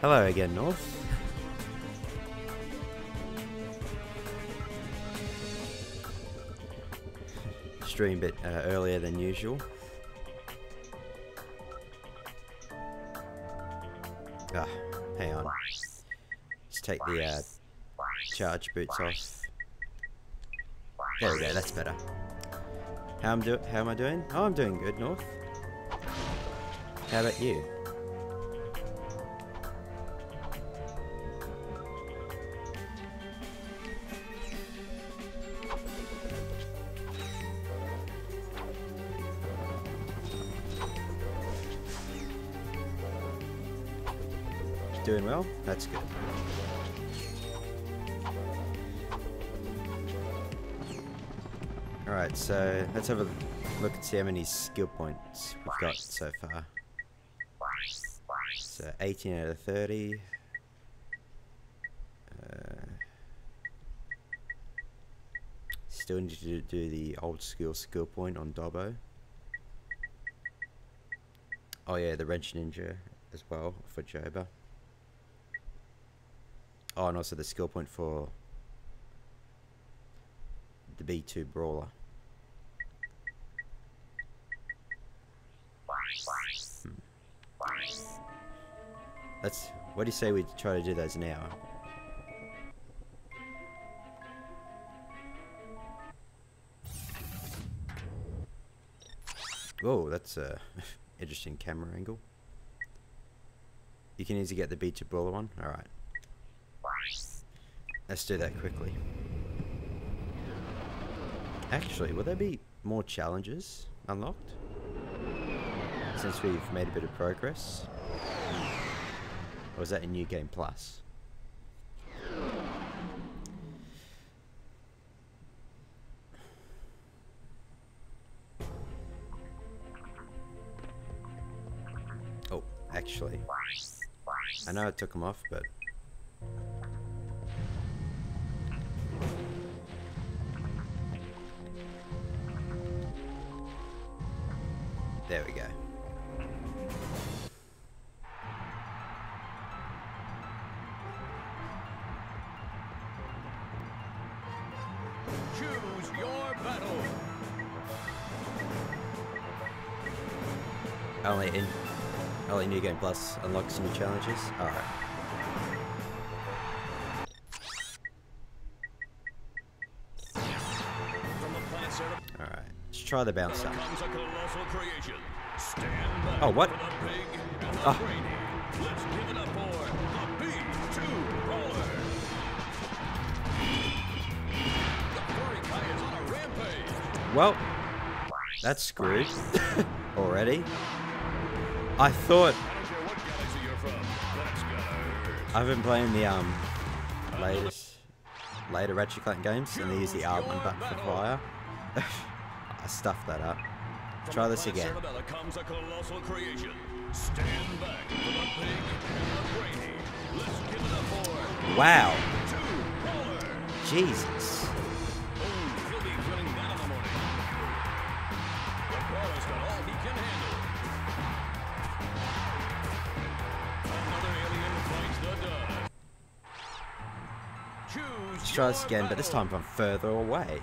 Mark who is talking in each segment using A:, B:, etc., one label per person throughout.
A: Hello again, North. Stream a bit earlier than usual. Ah, hang on. Let's take the charge boots off. There we go, that's better. How am I doing? Oh, I'm doing good, North. How about you? Doing well? That's good. Alright, so let's have a look and see how many skill points we've got so far. So 18 out of 30. Still need to do the old skill point on Dobbo. Oh yeah, the Wrench Ninja as well for Joba. Oh, and also the skill point for the B2 Brawler. What do you say we try to do those now? Whoa, that's a interesting camera angle. You can easily get the B2 Brawler one. Alright. Let's do that quickly. Actually, will there be more challenges unlocked? Since we've made a bit of progress? Or is that in New Game Plus? Oh, actually. I know I took them off, but... There we go.
B: Choose your battle.
A: Only New Game Plus unlocks new challenges. All right. All right. Let's try the bounce up. Oh, what? Oh.
B: Let's give it up for the B2 Brawler. The furry guy is on a rampage.
A: Well, that's screwed already. I thought
B: I don't care what galaxy you're from. Let's go.
A: I've been playing the later Ratchet Clank games, and they use the R1 button for fire. I stuffed that up. Try this again.
B: Comes a colossal creation. Stand back for the big and the brainy. Let's give it up for
A: Wow.
B: B2 Brawler.
A: Jesus.
B: Oh, he'll be feeling that in the morning. The Brawler's got all he can handle. Another alien fights the dust. Choose
A: Let's try this
B: your
A: again, but this time
B: battle.
A: from further away.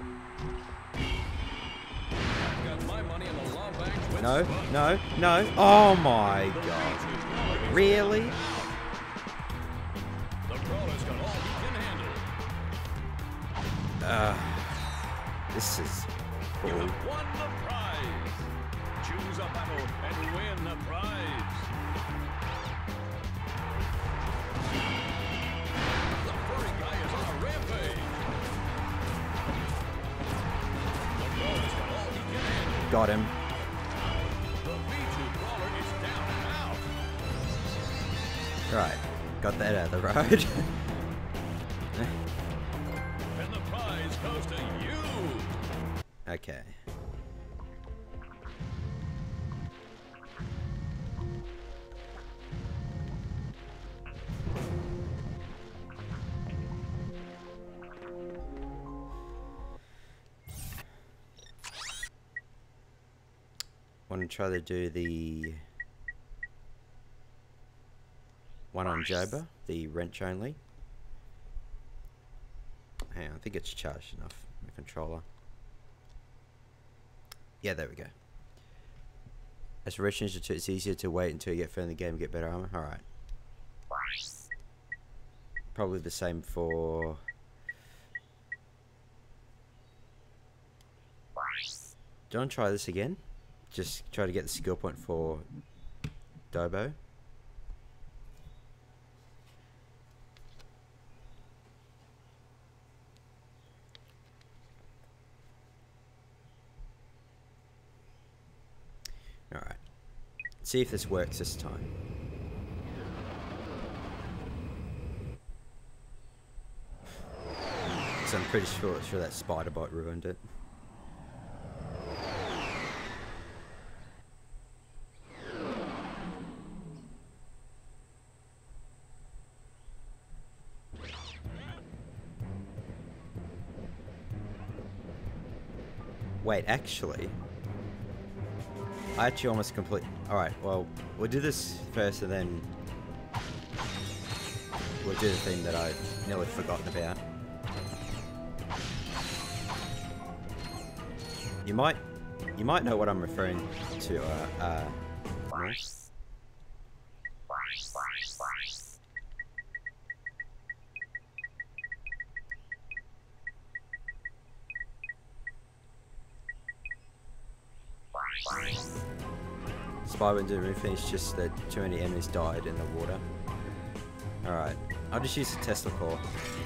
B: I've got my money in the long bank with
A: No,
B: Spud.
A: no, no. Oh my god. Really?
B: The Brawler's got all he can handle.
A: This is
B: You
A: cool.
B: have won the prize. Choose a battle and win the prize. The furry guy is on a rampage. The Brawler's got all he can handle.
A: Got him.
B: The B2 Brawler is down and out.
A: Right. Got that out of the road.
B: And the prize goes to you.
A: Okay. Want to try to do the one on Joba, the wrench only. Hang on, I think it's charged enough. The controller. Yeah, there we go. As for Ninja 2, it's easier to wait until you get further in the game and get better armor. Alright. Probably the same for... Do you want to try this again? Just try to get the skill point for Dobo. Alright. See if this works this time. So I'm pretty sure that spider bot ruined it. Wait, actually, I actually almost complete. Alright, well, we'll do this first and then we'll do the thing that I've nearly forgotten about. You might know what I'm referring to, Spy went to the roof and it's just that too many enemies died in the water. Alright, I'll just use the Tesla core.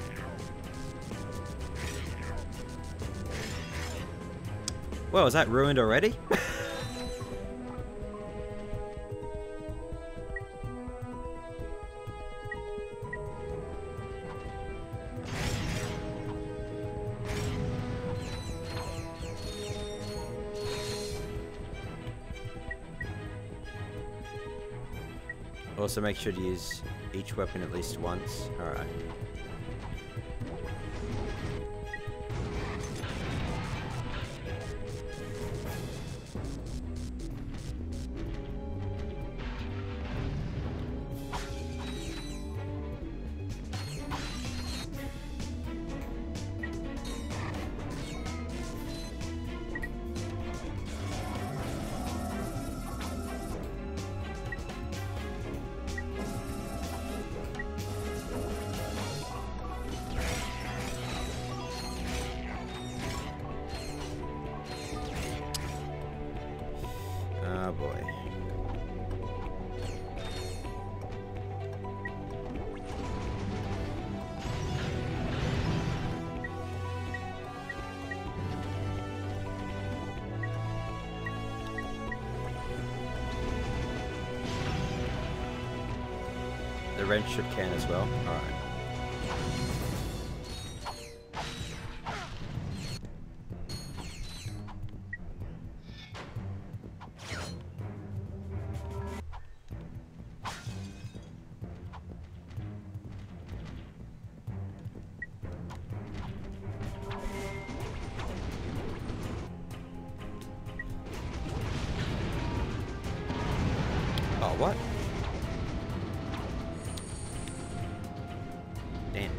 A: Well, is that ruined already? Also make sure to use each weapon at least once. Alright. Oh boy. The wrench should can as well. Alright. Oh, what? Damn.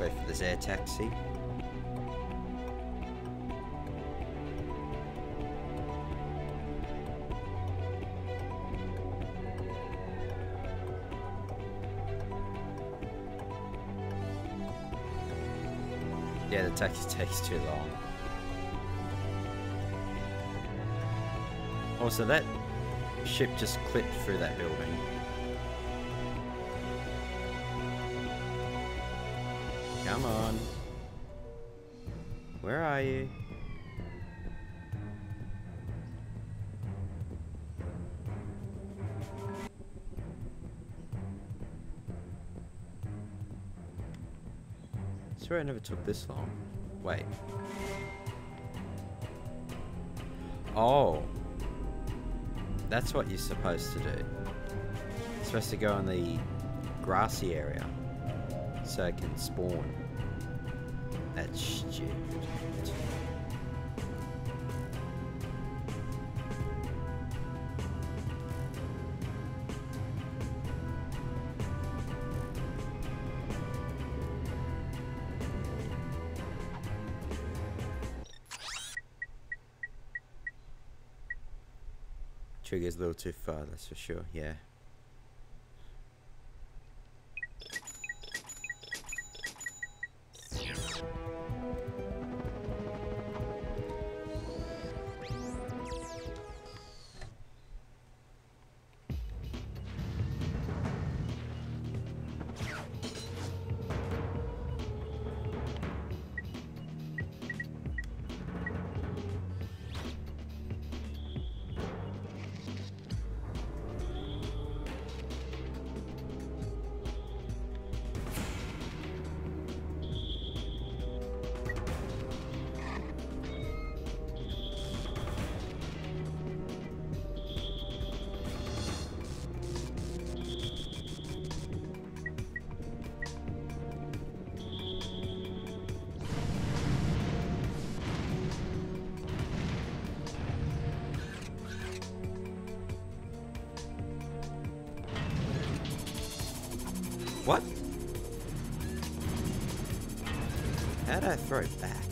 A: wait for this air taxi. Yeah, the taxi takes too long. Also, that ship just clipped through that building. Come on. Where are you? I swear I never took this long. Wait. Oh. That's what you're supposed to do. You're supposed to go in the grassy area so it can spawn. That's stupid. Trigger's a little too far, that's for sure, yeah. What? How'd I throw it back?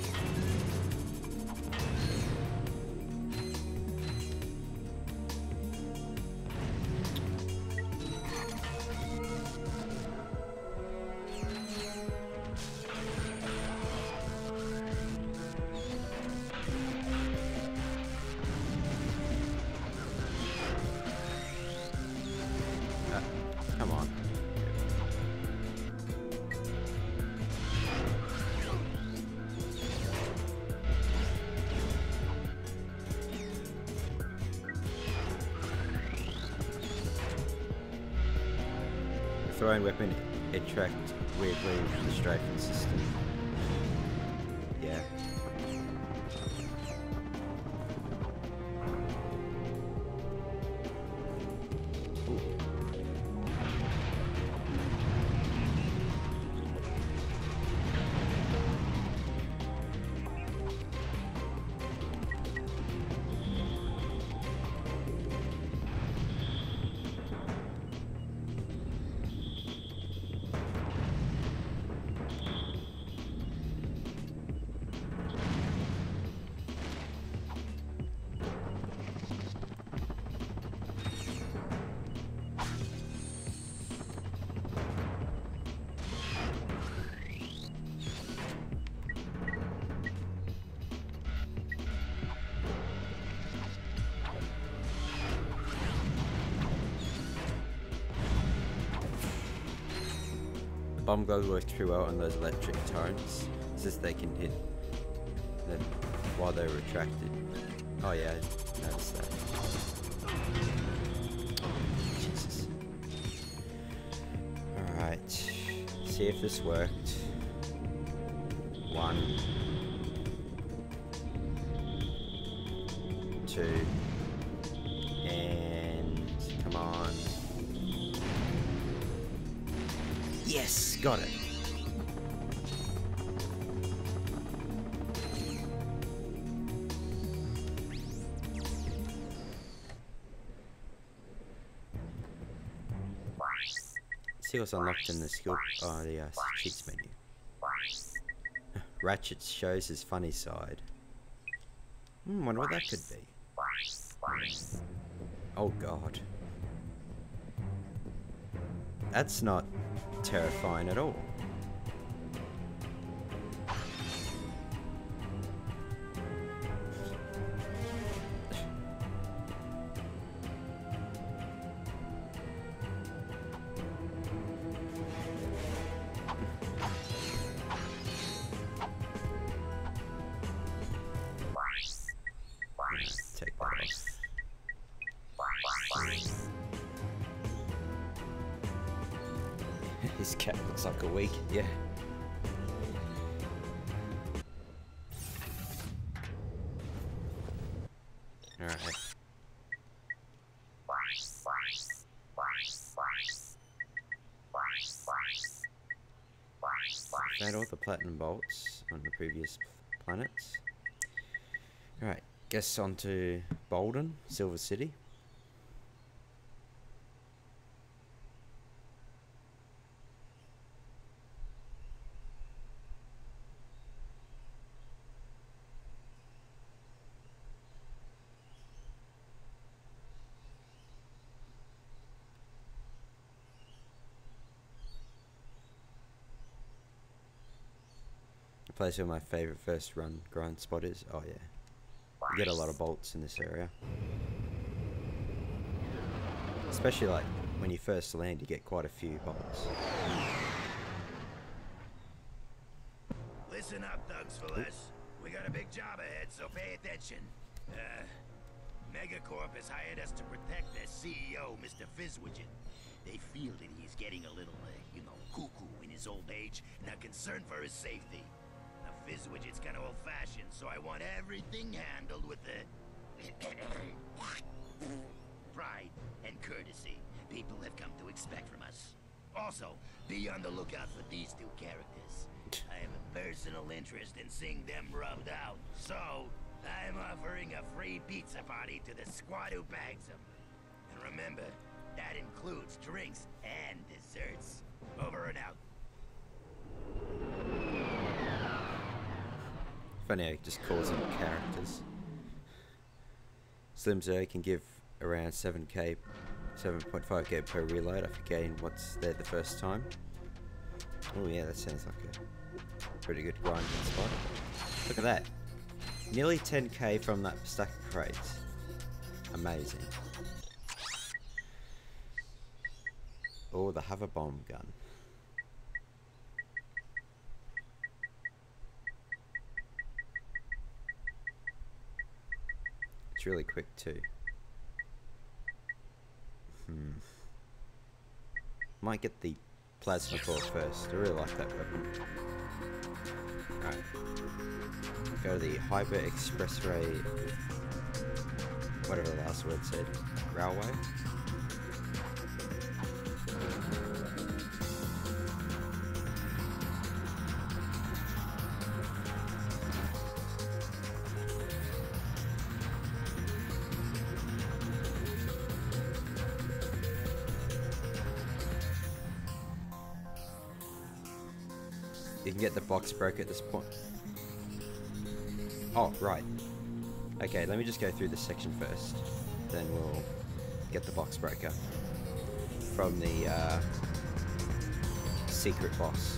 A: Come on. Throwing weapon attract weirdly with the strafing system. Yeah. Ooh. Bomb glow works pretty well on those electric torrents, since they can hit them while they're retracted. Oh yeah, I noticed that. Jesus. Alright, see if this worked. 1, 2, and come on. Yes, got it. See what's unlocked in the skill, the cheats menu. Ratchet shows his funny side. Wonder what that could be. Oh god. That's not terrifying at all. Take that off. His cat looks like a weak, yeah. Alright. Found all the platinum bolts on the previous planets. Alright, guess on to Bolden, Silver City. The place where my favourite first run grind spot is. Oh yeah. You get a lot of bolts in this area. Especially like when you first land, you get quite a few bolts.
C: Listen up, thugs fellas. We got a big job ahead, so pay attention. Megacorp has hired us to protect their CEO, Mr. Fizzwidget. They feel that he's getting a little, cuckoo in his old age, and are concerned for his safety. Now, Fizzwidget's kind of old-fashioned, so I want everything handled with the pride and courtesy people have come to expect from us. Also, be on the lookout for these two characters. I have a personal interest in seeing them rubbed out, so I'm offering a free pizza party to the squad who bags them. And remember, that includes drinks and desserts. Over and out.
A: Funny how he just calls them characters. Slim Zero can give around 7k, 7.5k per reload after getting what's there the first time. Oh yeah, that sounds like a pretty good grinding spot. Look at that. Nearly 10k from that stack of crates. Amazing. Oh, the hover bomb gun. It's really quick too. Might get the plasma core first. I really like that weapon. Alright. Go to the Hyper Expressway, whatever the last word said, railway. You can get the box broke at this point. Oh, right. Okay, let me just go through this section first. Then we'll get the box breaker from the secret boss.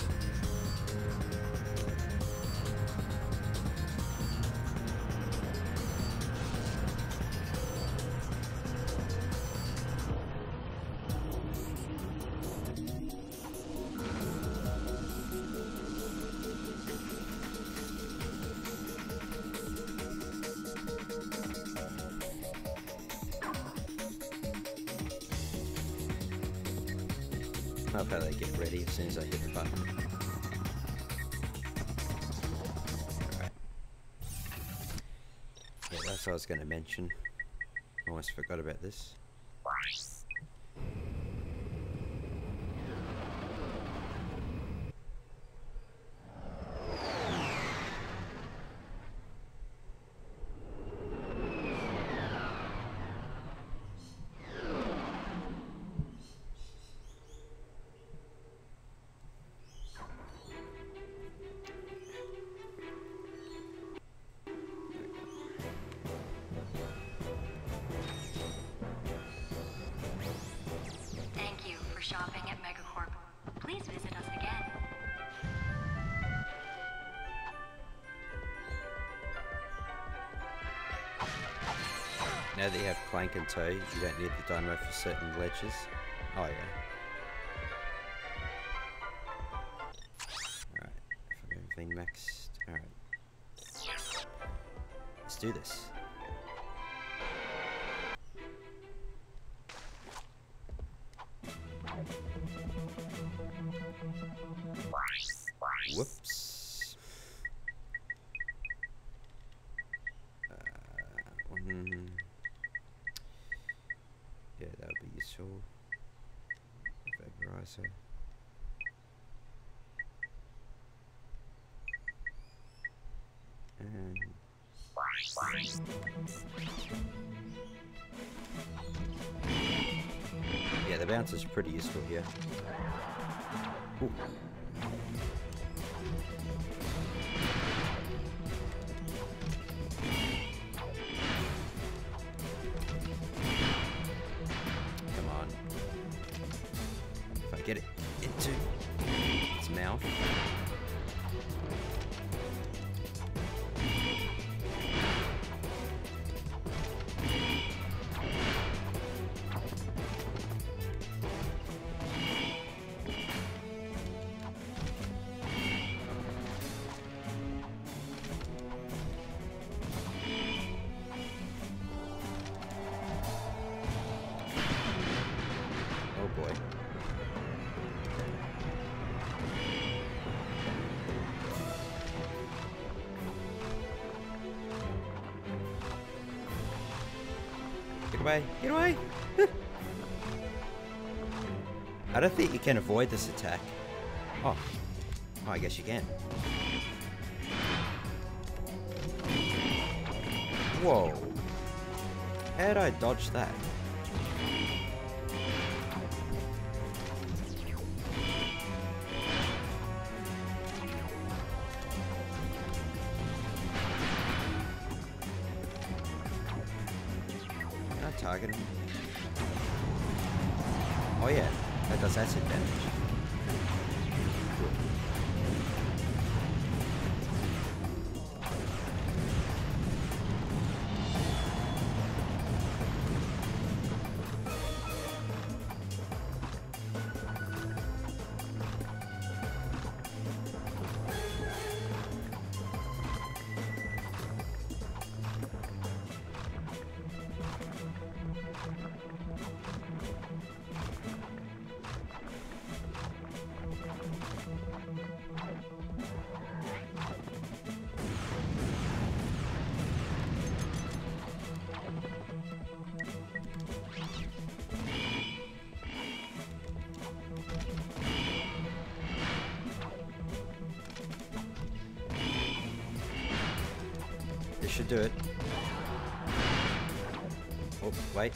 A: I love how they get ready as soon as I hit the button. Alright. Yeah, that's what I was going to mention. Almost forgot about this. Now that you have Clank and Toe, you don't need the dynamo for certain ledges. Oh yeah. Alright, if I got everything maxed. Alright. Let's do this. Whoops. Yeah, that would be useful. Vaporizer. And yeah, the bounce is pretty useful here. Ooh. Come on. If I get it into its mouth. Oh boy. Get away! Get away! I don't think you can avoid this attack. Oh. Oh, I guess you can. Whoa. How did I dodge that? Can I target him? Oh yeah, that does acid damage. Cool. This should do it. Oh, wait.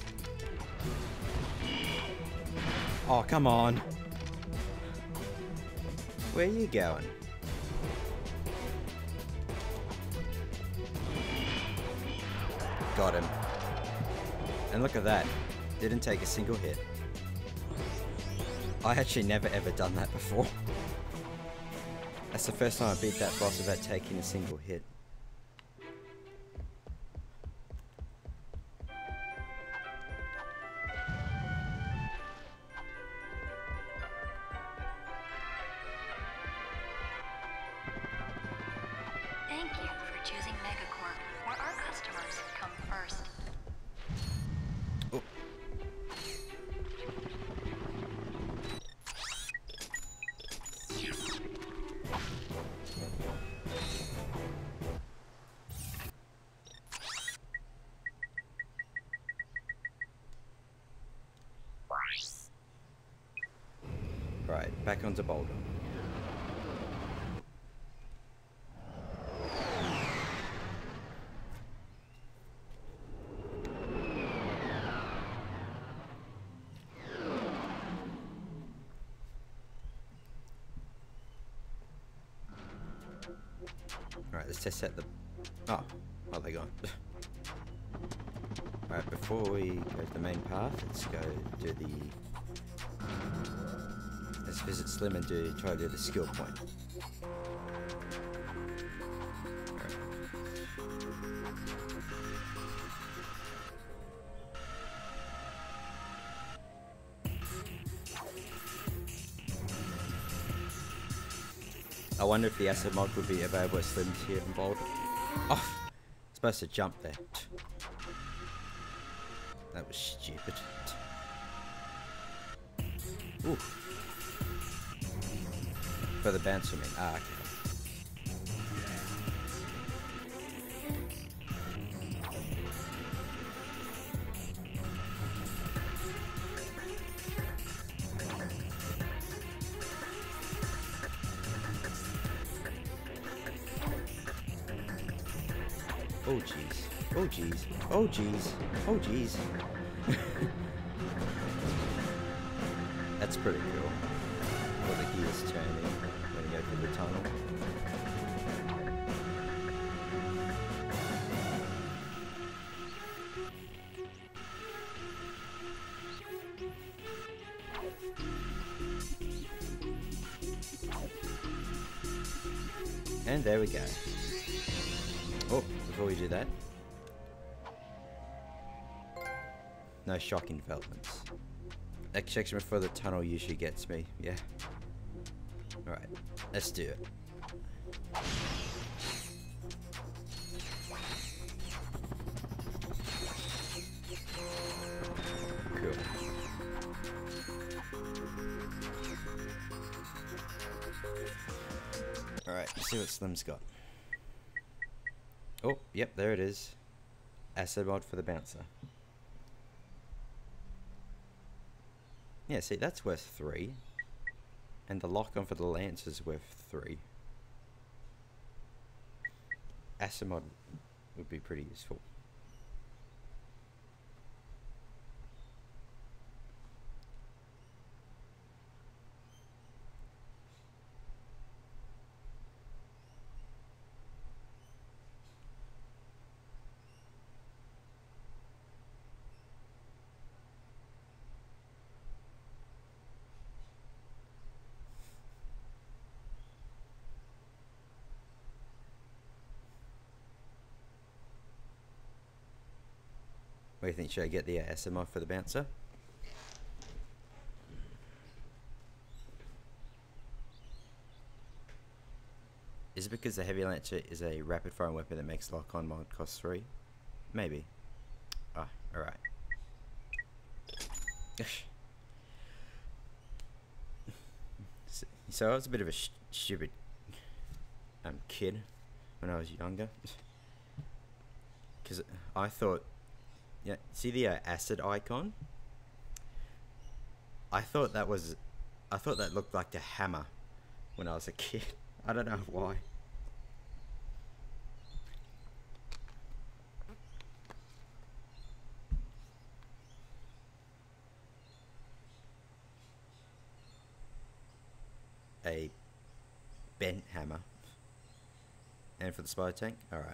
A: Oh, come on. Where are you going? Got him. And look at that. Didn't take a single hit. I actually never ever done that before. That's the first time I beat that boss without taking a single hit.
D: Thank you for choosing Megacorp, where our customers come first.
A: Oh. Right, back onto Boulder. Alright, let's test out the... Oh, they're gone. Alright, before we go to the main path, let's go do the... Let's visit Slim and try to do the skill point. Alright. I wonder if the acid mod would be available as Slims here involved. Oh, supposed to jump there. That was stupid. Ooh. For the bounce for me. Ah, okay. Oh jeez. Oh jeez. Oh jeez. Oh jeez. That's pretty cool. Or the gears turning when you go through the tunnel. And there we go. Oh, before we do that. No shocking developments. That section before the tunnel usually gets me, yeah. Alright, let's do it. Cool. Alright, let's see what Slim's got. Oh, yep, there it is. Acid mod for the bouncer. Yeah, see, that's worth 3. And the lock-on for the lance is worth 3. Acid mod would be pretty useful. What do you think? Should I get the SMR for the bouncer? Is it because the heavy launcher is a rapid firing weapon that makes lock-on mod cost 3? Maybe. Ah, alright. So I was a bit of a stupid kid when I was younger. Because I thought, yeah, see the acid icon? I thought that looked like the hammer when I was a kid. I don't know why. A bent hammer. And for the spider tank? Alright.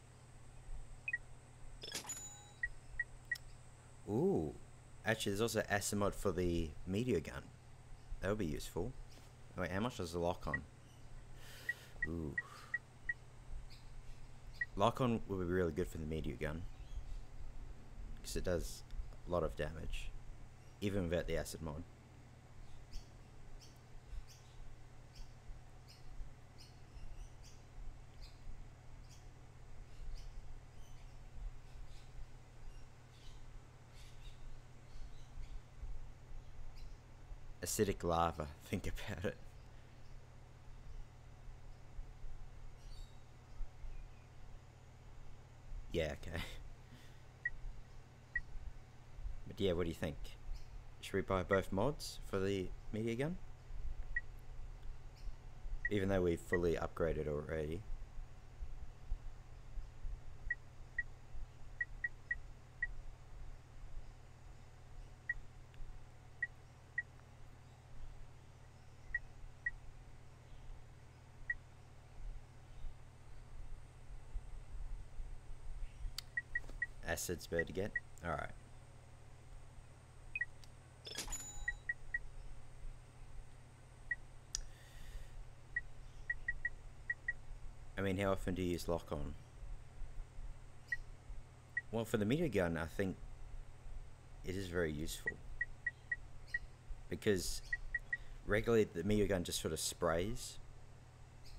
A: Ooh. Actually, there's also acid mod for the meteor gun. That would be useful. Wait, how much does the lock on? Ooh. Lock on would be really good for the meteor gun. Because it does a lot of damage. Even without the acid mod. Acidic lava, think about it. Yeah, okay. But yeah, what do you think? Should we buy both mods for the meteor gun? Even though we've fully upgraded already. Acid's better to get. Alright. I mean, how often do you use lock on? Well, for the meteor gun, I think it is very useful. Because regularly the meteor gun just sort of sprays.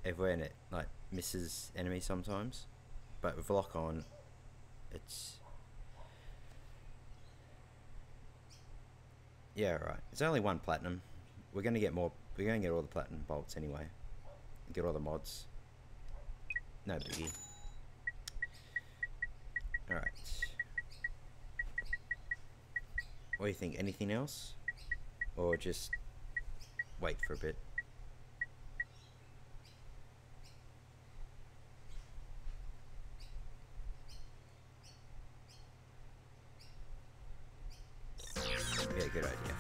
A: everywhere and it like misses enemies sometimes, but with lock on, it's yeah, right. It's only 1 platinum. We're gonna get more. We're gonna get all the platinum bolts anyway. Get all the mods. No biggie. All right. What do you think? Anything else, or just wait for a bit? Yeah, good idea.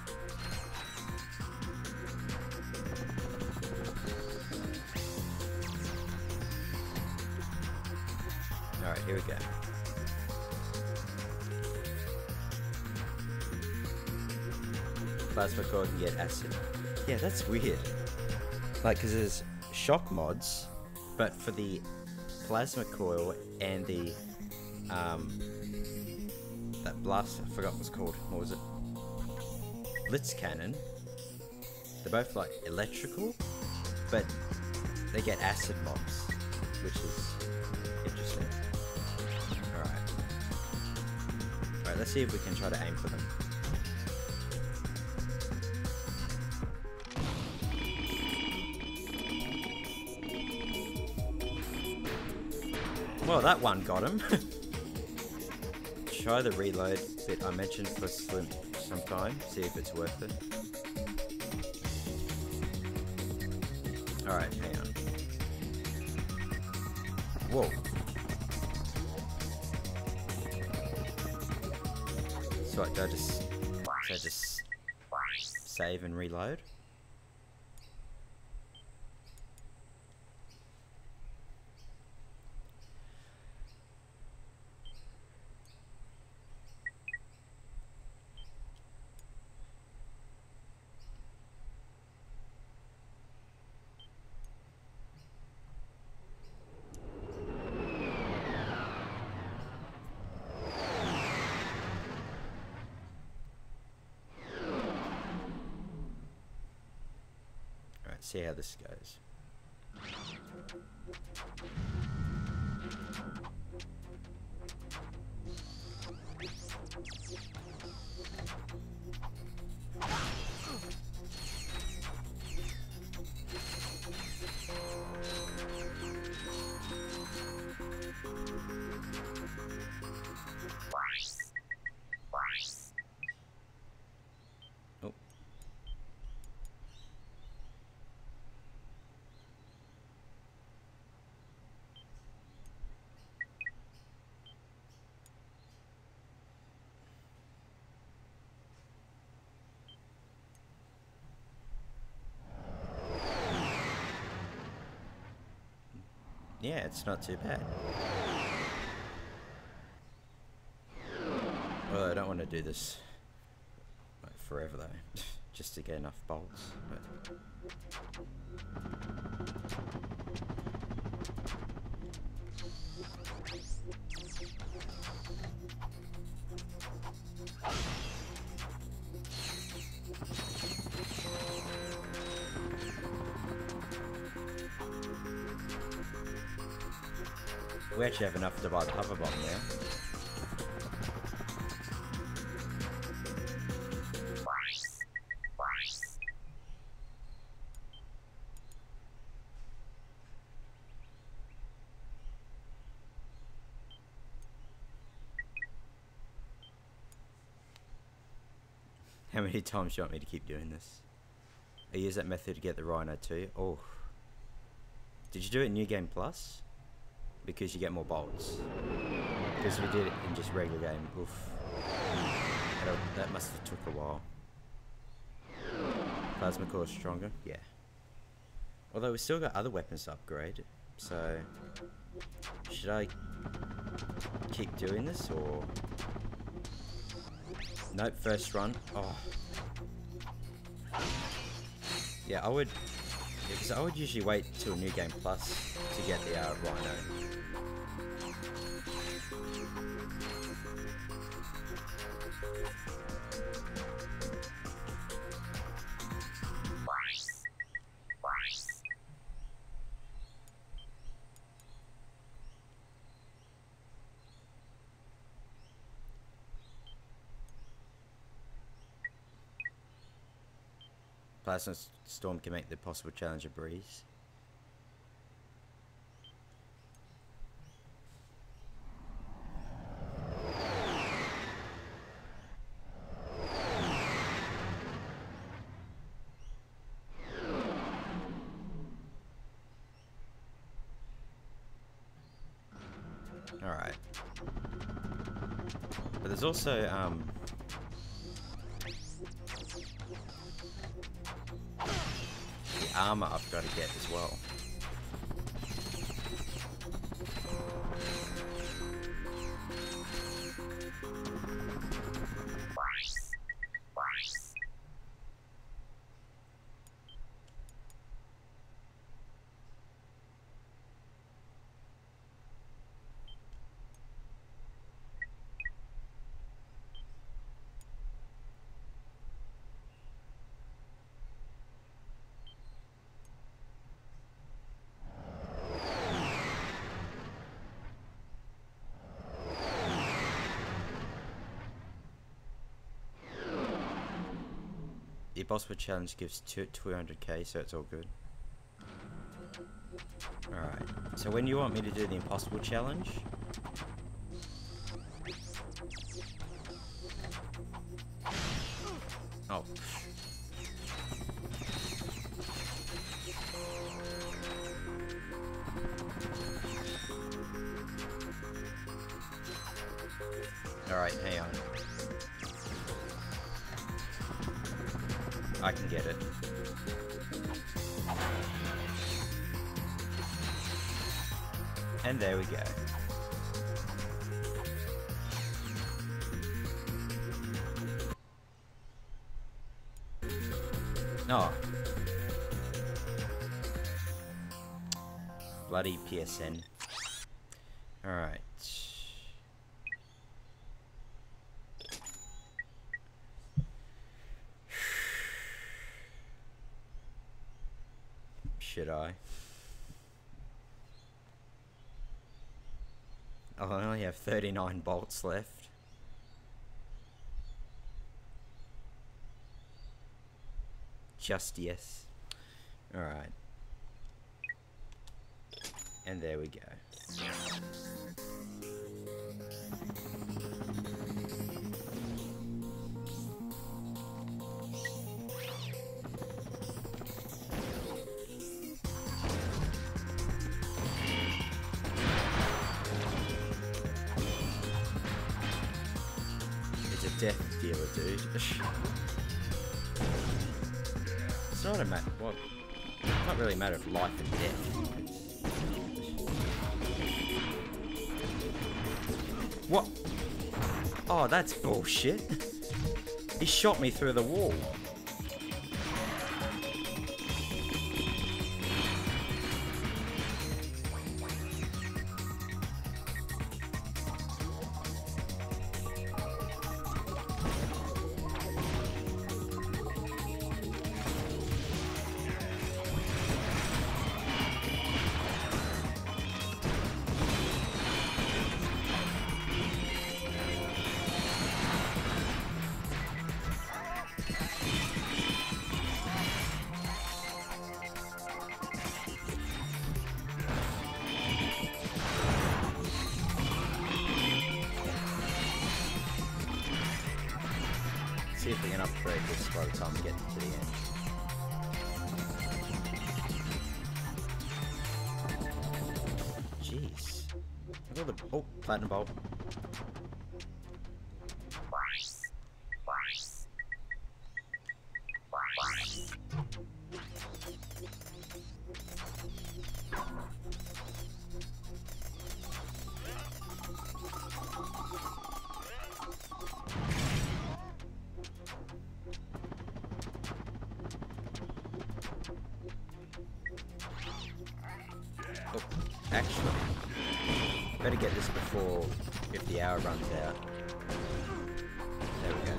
A: Alright, here we go. Plasma core can get acid. Yeah, that's weird. Like, because there's shock mods, but for the plasma coil and the, that blast, I forgot what it's called. What was it? Blitz cannon. They're both like electrical, but they get acid mobs, which is interesting. Alright. Alright, let's see if we can try to aim for them. Well, that one got him. Try the reload bit I mentioned for some time, see if it's worth it. Alright, hang on. Whoa. So what, do I just save and reload? See how this goes. Oh. Yeah, it's not too bad. Well, I don't want to do this like forever though, just to get enough bolts. But we actually have enough to buy the hover bomb now. How many times do you want me to keep doing this? I use that method to get the Rhino too. Oh. Did you do it in New Game Plus? Because you get more bolts. Because we did it in just regular game. Oof. That must have took a while. Plasma core is stronger? Yeah. Although we still got other weapons to upgrade. So should I keep doing this or nope, first run. Oh. Yeah, I would, because I would usually wait till New Game Plus to get the Rhino. Plasma storm can make the possible challenge a breeze. Alright. But there's also, the armor I've got to get as well. The Impossible Challenge gives 200k, so it's all good. Alright, so when you want me to do the Impossible Challenge... Oh. Alright, hang on. I can get it. And there we go. Oh. Bloody PSN. Alright. Should I? Oh, I only have 39 bolts left. Just yes. Alright. And there we go. Death dealer, dude. It's not a matter. Well, it's not really a matter of life and death. What? Oh, that's bullshit. He shot me through the wall. See if we can upgrade this by the time we get to the end. Jeez. Look at all the... Oh, platinum bolt. Oh, actually, better get this before if the hour runs out. There we go.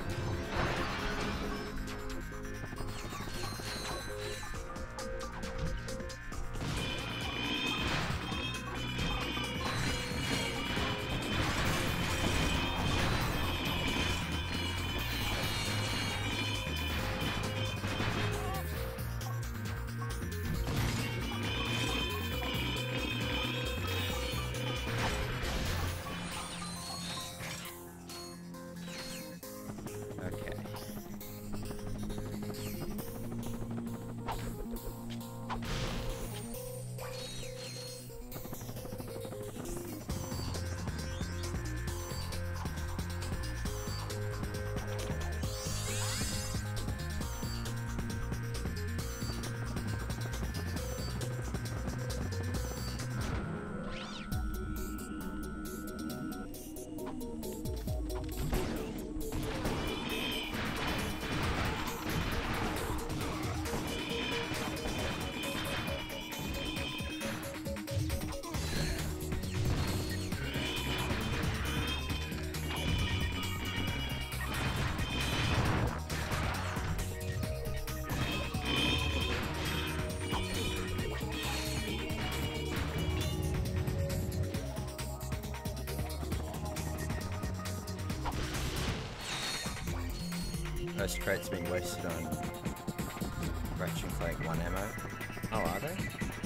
A: Most crates being wasted on Ratchet Clank 1 ammo. Oh, are they?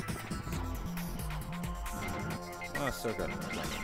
A: Oh, I still got it.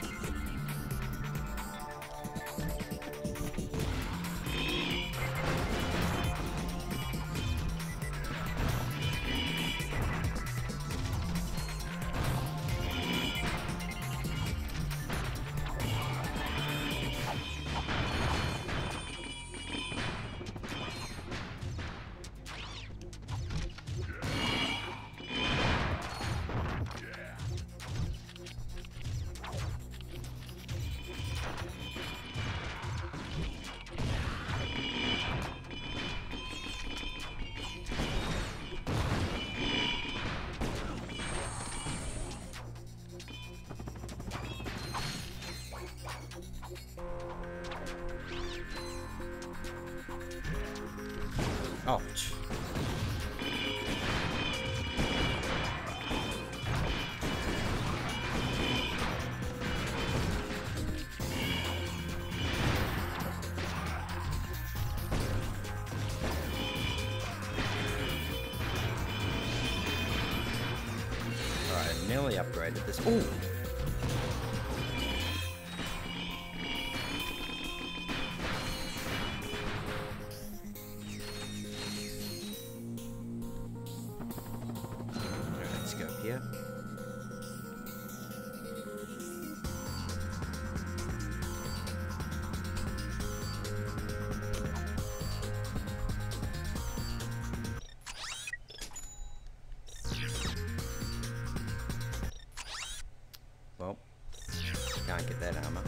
A: Ouch. Alright, nearly upgraded this. Ooh! Let's go here. Well, can't get that armor.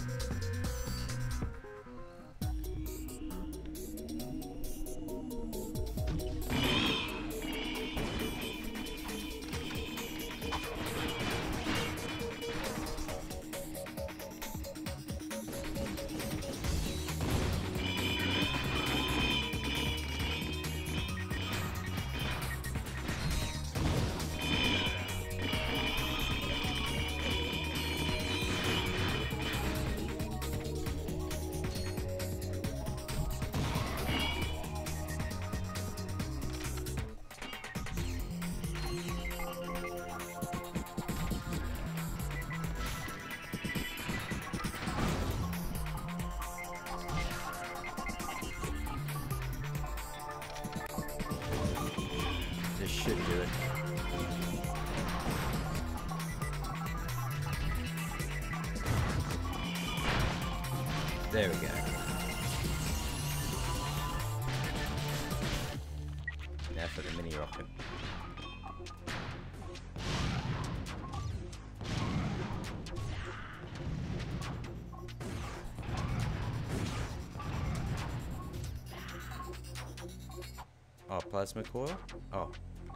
A: This should do it. There we go. Now for the mini rocket. Oh, plasma coil? Oh.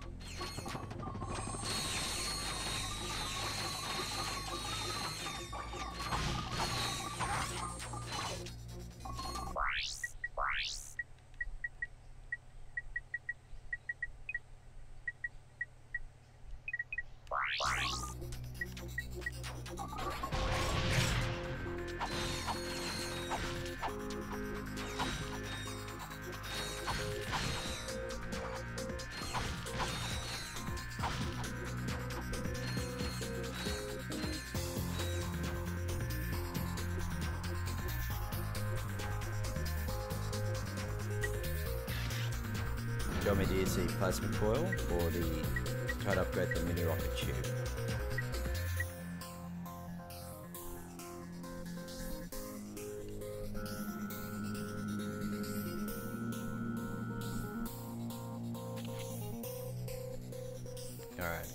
A: Do you want me to use the plasma coil or try to upgrade the mini rocket tube? Alright.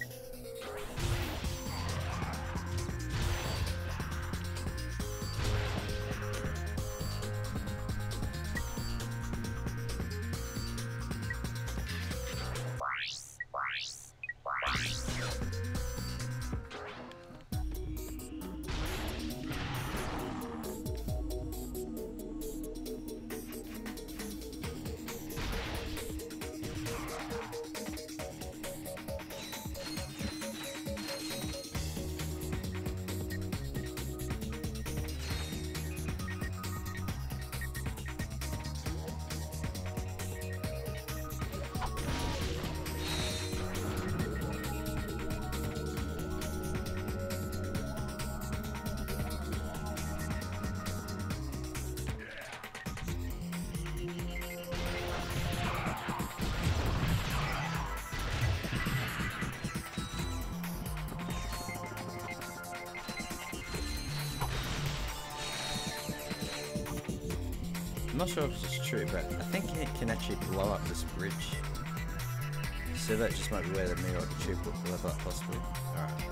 A: I'm not sure if this is true, but I think it can actually blow up this bridge. So that just might be where the mirror or the tube will blow up, possibly. Alright.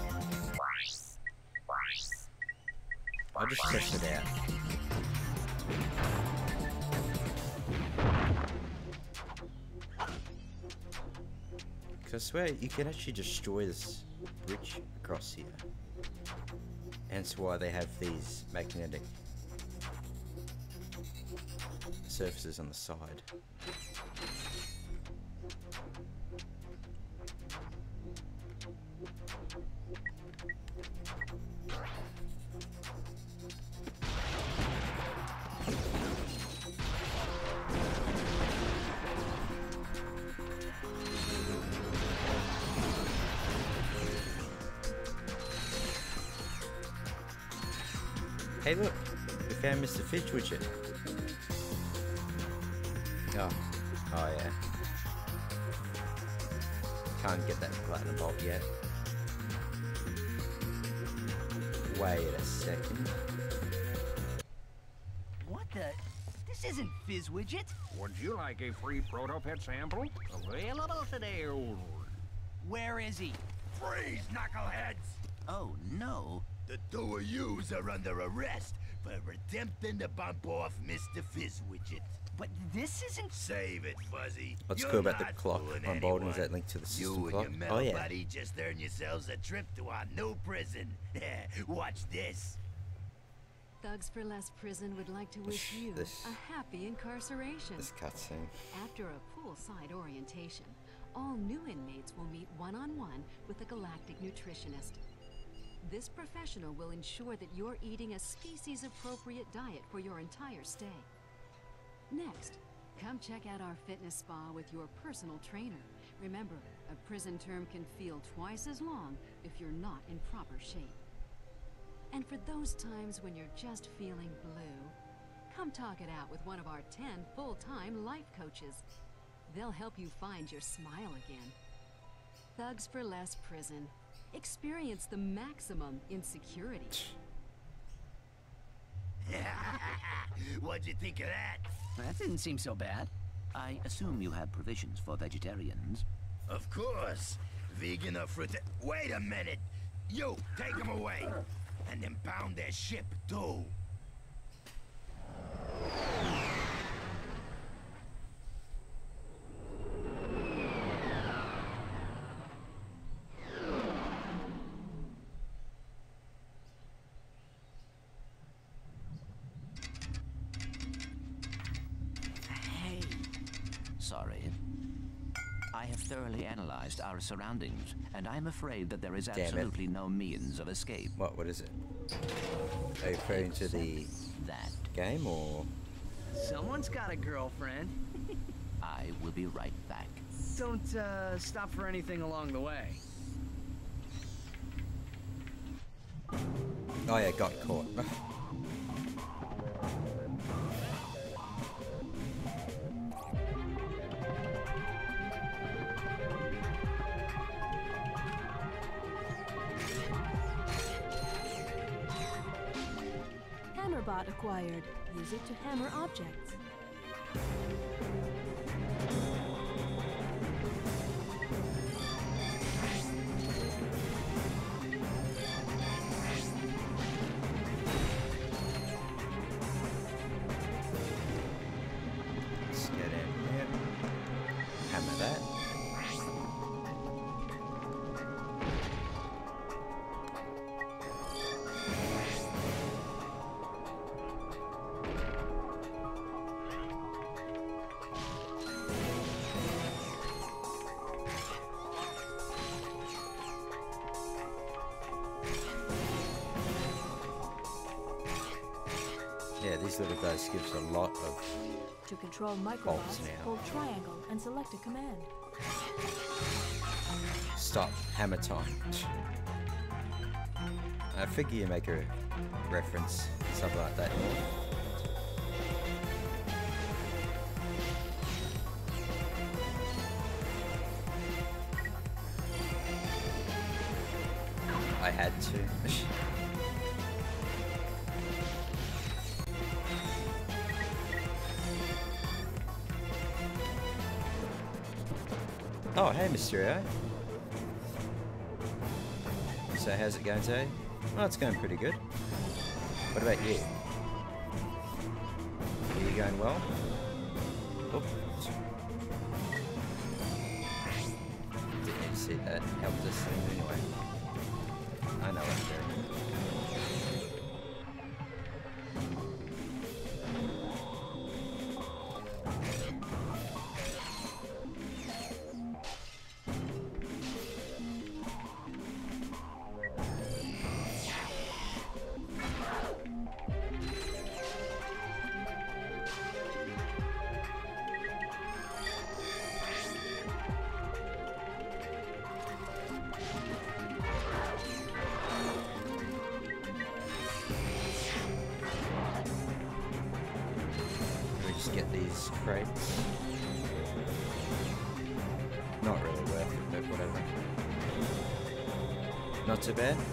A: I'll just test it out. Because I swear you can actually destroy this bridge across here. Hence why they have these magnetic surfaces on the side. Hey look, we found Mr. Fidge widget. Oh yeah. Can't get that platinum bolt yet. Wait a second.
E: What the? This isn't Fizz Widget.
F: Would you like a free proto-pet sample? Available today.
E: Where is he?
C: Freeze, knuckleheads!
E: Oh, no.
C: The two of yous are under arrest for attempting to bump off Mr. Fizzwidget.
E: But this isn't...
C: Save it, Fuzzy.
A: What's
C: You're
A: cool about the
C: not
A: clock
C: fooling
A: on Bolden is
C: anyone.
A: that link to the system
C: You
A: clock?
C: and your metal
A: Oh yeah.
C: buddy just earned yourselves a trip to our new prison. Watch this.
G: Thugs for Less Prison would like to wish you
A: This-
G: a happy incarceration.
A: This cutscene.
G: After a poolside orientation, all new inmates will meet one-on-one with a galactic nutritionist. This professional will ensure that you're eating a species-appropriate diet for your entire stay. Next, come check out our fitness spa with your personal trainer. Remember, a prison term can feel twice as long if you're not in proper shape. And for those times when you're just feeling blue, come talk it out with one of our 10 full-time life coaches. They'll help you find your smile again. Thugs for Less Prison. Experience the maximum in security.
C: What'd you think of that?
E: That didn't seem so bad.
H: I assume you have provisions for vegetarians.
C: Of course. Vegan or fruit. Wait a minute. You, take them away. And impound their ship, too.
E: Hey.
H: Sorry. I have thoroughly analyzed our surroundings, and I'm afraid that there is
A: Damn it.
H: absolutely no means of escape.
A: What is it? Are you referring to the
H: That
A: game or?
E: Someone's got a girlfriend.
H: I will be right back.
E: Don't, stop for anything along the way.
A: Oh yeah, got caught.
I: Hammerbot acquired. Use it to hammer objects.
A: Let's get in here. Hammer that. Yeah, these little guys gives a lot of
I: To control
A: Bolts
I: microbots,
A: now.
I: hold triangle and select a command.
A: stop hammer time. I figure you make a reference, something like that. I had to. Oh, hey, Mysterio. So, how's it going today? Oh, it's going pretty good. What about you? Are you going well? Oops. Didn't need to see that. Helped us anyway. I know what I'm doing. Get these crates. Not really worth it, but whatever. Not too bad.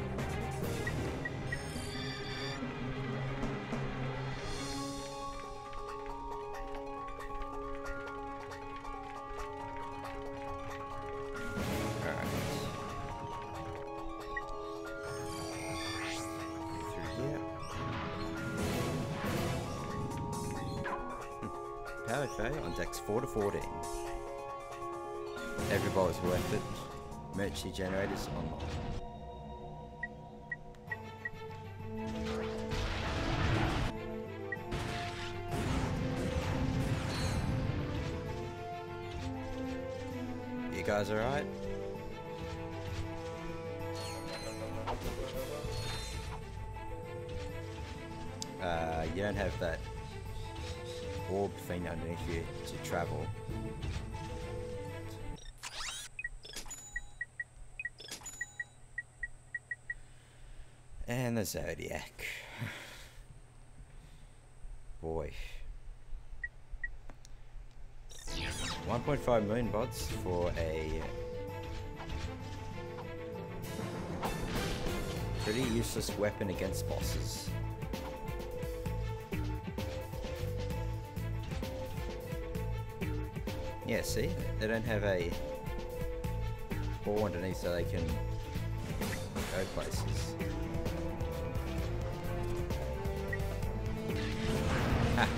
A: Alright. Through here. Power failure on decks 4 to 14. Every ball is worth it. Merchy generators online. You guys alright? You don't have that orb thing underneath you to travel. And the Zodiac. Boy. 1.5 million bots for a pretty useless weapon against bosses. Yeah, see? They don't have a ball underneath so they can go places. Ha!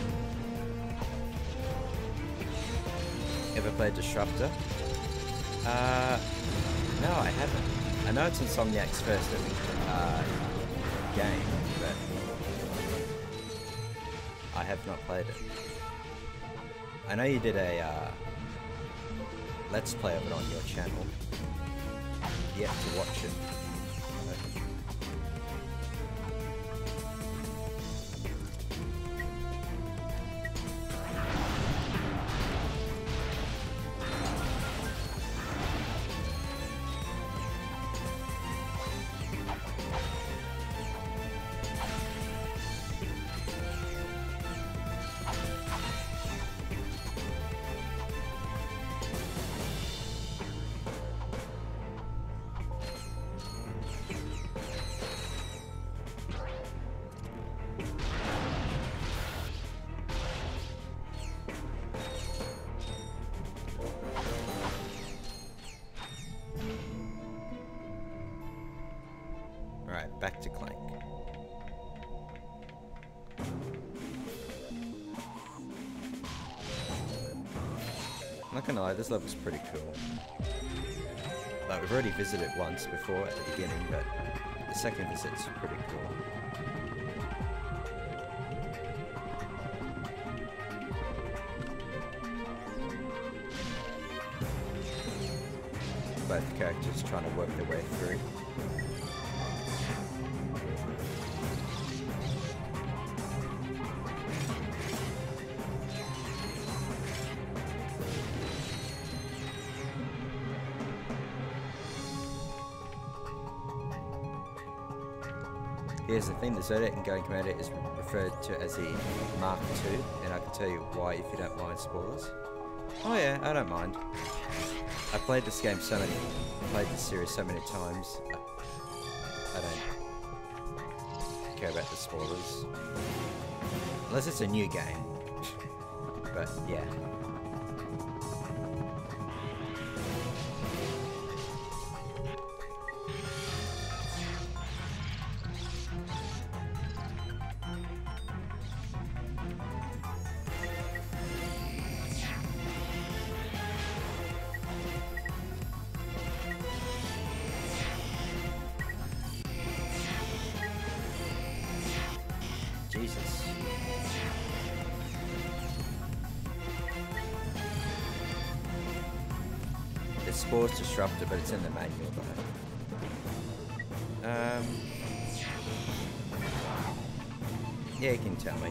A: Ever played Disruptor? No, I haven't. I know it's Insomniac's first game, but I have not played it. I know you did a Let's Play of it on your channel. Yet to watch it. Right, back to Clank. I'm not gonna lie, this level's pretty cool. Like, we've already visited it once before at the beginning, but the second visit's pretty cool. Both characters trying to work their way through. Here's the thing, the Zodiac in Going Commander is referred to as the Mark II, and I can tell you why if you don't mind spoilers. Oh yeah, I don't mind. I played this game played this series so many times, I don't care about the spoilers. Unless it's a new game. But yeah. Jesus. The spore's disruptor, but it's in the manual though. Yeah, you can tell me.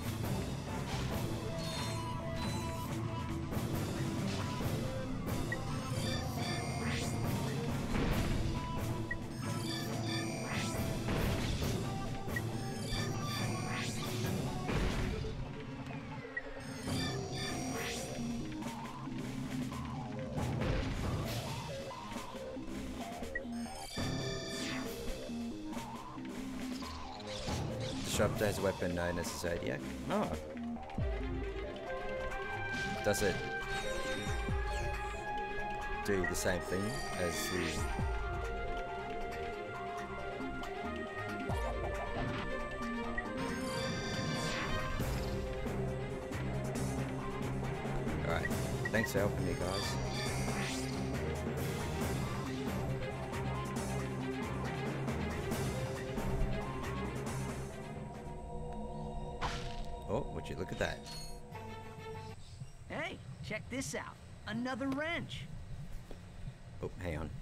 A: Disruptor has a weapon known as a Zodiac. Oh. Does it do the same thing as the... Alright, thanks for helping me, guys. Oh, would you look at that?
E: Hey, check this out. Another wrench.
A: Oh, hang on.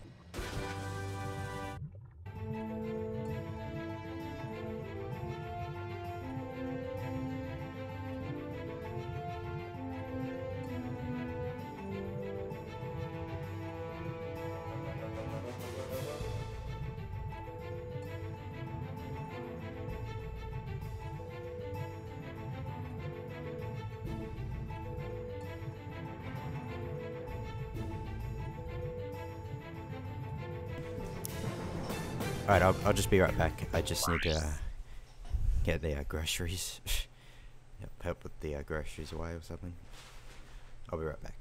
A: Alright, I'll just be right back. I just need to get the groceries. Yep, help with the groceries away or something. I'll be right back.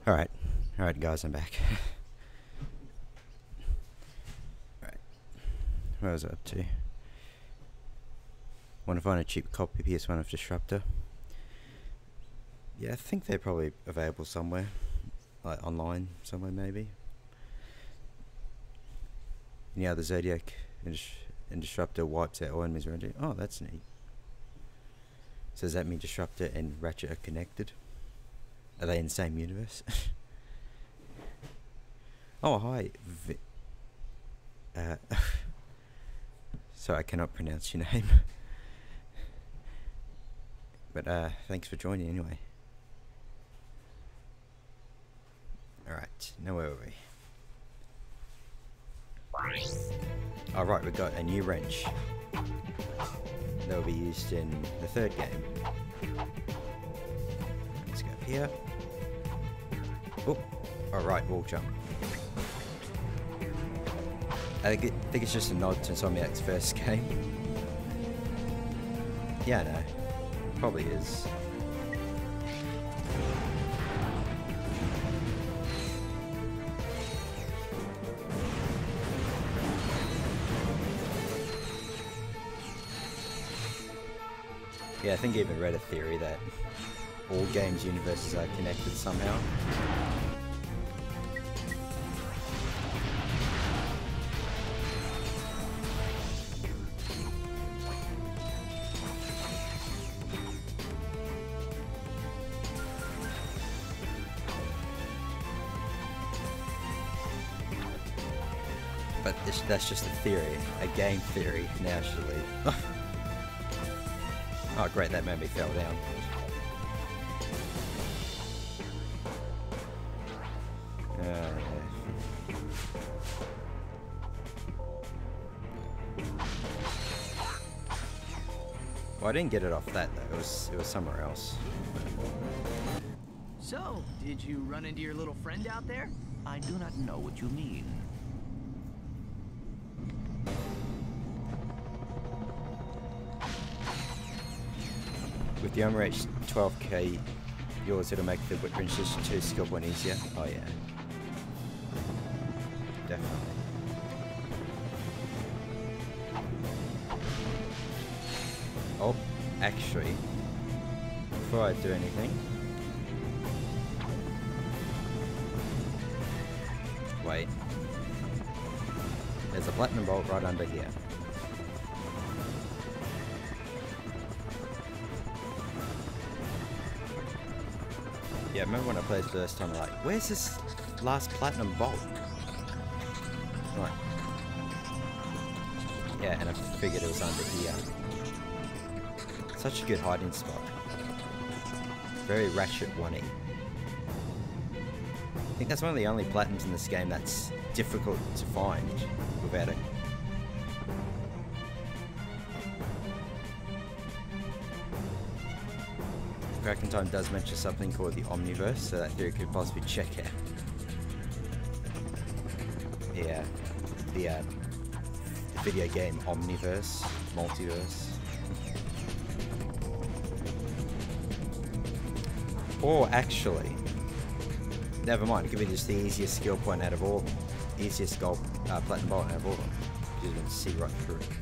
A: Alright. Alright, guys, I'm back. Alright. What was I up to? Want to find a cheap copy PS1 of Disruptor. Yeah, I think they're probably available somewhere. Like online, somewhere maybe. Yeah, the Zodiac and Disruptor wipes out all enemies around you. Oh, that's neat. So does that mean Disruptor and Ratchet are connected? Are they in the same universe? Oh, hi. Sorry, I cannot pronounce your name. But thanks for joining anyway. Alright, now where were we? Alright, we've got a new wrench. That will be used in the third game. Let's go up here. Oh, alright, wall jump. I think it's just a nod to Insomniac's first game. Yeah, no. Probably is. Yeah, I think I even read a theory that all games' universes are connected somehow. But that's just a theory, a game theory, naturally. Oh great, that made me fell down. Yeah. Well, I didn't get it off that though. It was somewhere else.
E: So, did you run into your little friend out there?
H: I do not know what you mean.
A: With the Unreached 12k yours, it'll make the Whitwrench 2 skill point easier. Oh yeah. Definitely. Oh, actually, before I do anything, wait. There's a platinum bolt right under here. Yeah, I remember when I played the first time, I'm like, where's this last platinum bolt? Right. Yeah, and I figured it was under here. Such a good hiding spot. Very Ratchet 1-y. I think that's one of the only platinums in this game that's difficult to find without it. Cracking Time does mention something called the Omniverse, so that theory could possibly check out. Yeah, the video game Omniverse, Multiverse. Or actually, never mind, it could be just the easiest skill point out of all, easiest gold platinum bolt out of all of them. You can see right through it.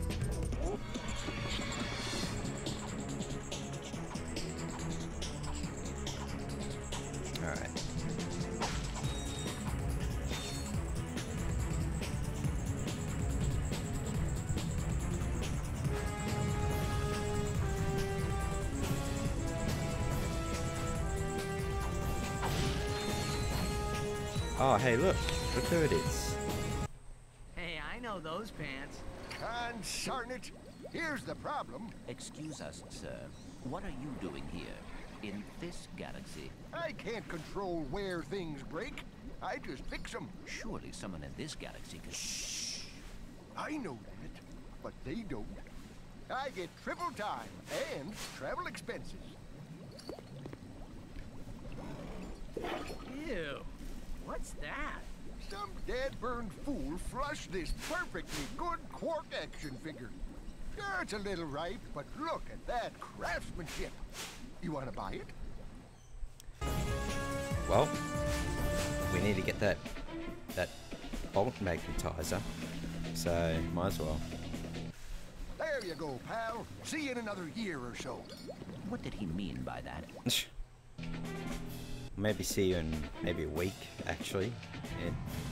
A: Oh, hey, look who it is.
E: Hey, I know those pants.
J: Consarn it! Here's the problem.
H: Excuse us, sir. What are you doing here? In this galaxy?
J: I can't control where things break. I just fix them.
H: Surely someone in this galaxy can...
J: Shh! I know that, but they don't. I get triple time and travel expenses.
E: Ew. What's that?
J: Some dead-burned fool flushed this perfectly good Quark action figure. Yeah, it's a little ripe, but look at that craftsmanship. You want to buy it?
A: Well, we need to get that bolt magnetizer, so might as well.
J: There you go, pal. See you in another year or so.
H: What did he mean by that?
A: Maybe see you in maybe a week, actually. Yeah.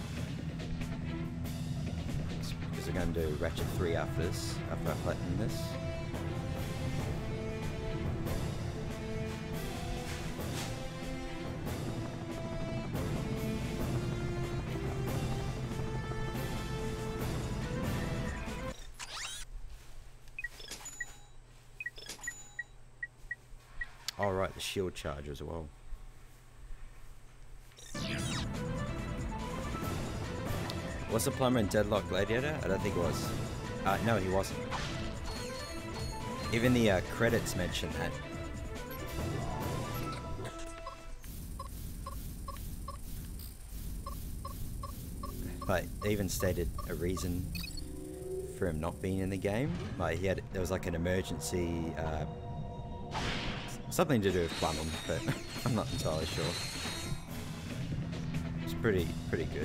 A: Because we're going to do Ratchet 3 after this, after I platinum this. Alright, the shield charger as well. Was the plumber in Deadlock Gladiator? I don't think it was. No, he wasn't. Even the credits mention that. Like, they even stated a reason for him not being in the game. Like, there was like an emergency, something to do with plumbing, but I'm not entirely sure. It's pretty good.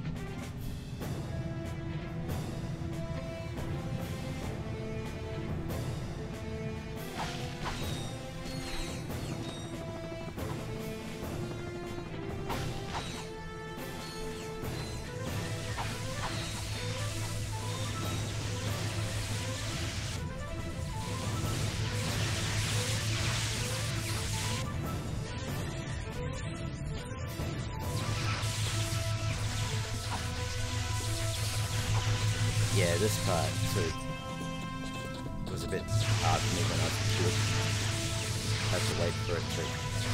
A: Yeah, this part too was a bit hard for me when I was a kid. Had to wait for it to.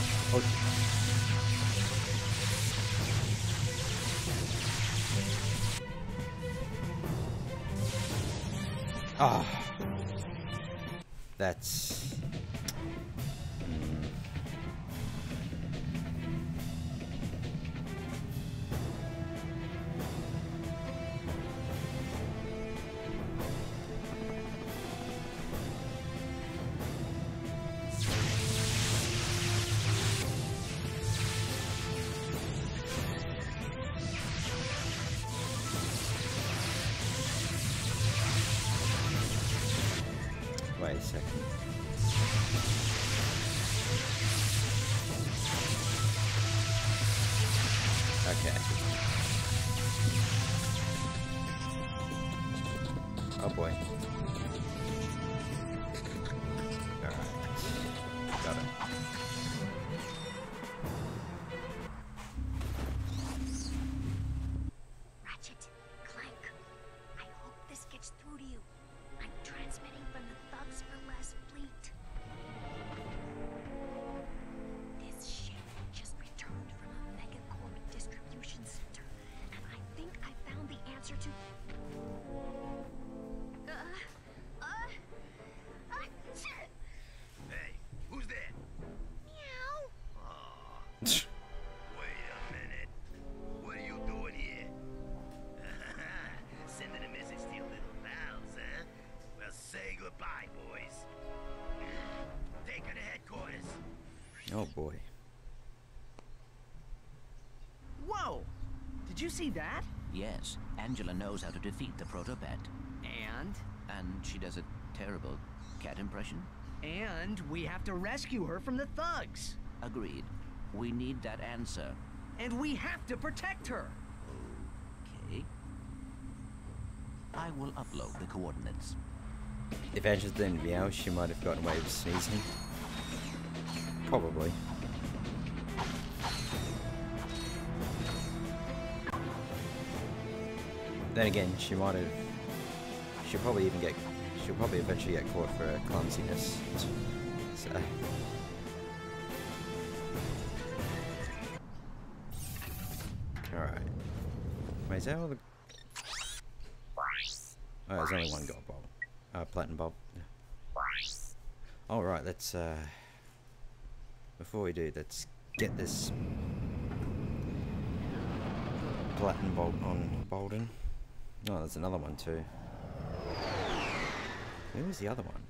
A: Oh. Ah, that's. Wait a second. Okay. Oh boy. Alright. Got it.
D: Ratchet, Clank, I hope this gets through to you. I'm transmitting from the Thugs for Less fleet. This ship just returned from a megacorp distribution center, and I think I found the answer to.
C: Hey, who's that?
D: Meow.
C: Oh, wait a minute. What are you doing here? Sending a message to your little pals, huh? Well, say goodbye, boys. Take her to headquarters.
A: Oh boy.
E: Whoa! Did you see that?
H: Yes, Angela knows how to defeat the protopet.
E: And?
H: And she does a terrible cat impression.
E: And we have to rescue her from the thugs.
H: Agreed. We need that answer.
E: And we have to protect her.
H: Okay. I will upload the coordinates.
A: If Angela didn't meow, she might have gotten away with sneezing. Probably. Then again, she might have. She'll probably eventually get caught for her clumsiness. So. Alright. Wait, is that all the. Oh, there's only one gold bulb. Platinum bulb. Alright, let's, before we do, let's get this platinum bolt on Bolden. Oh, there's another one too. Where was the other one?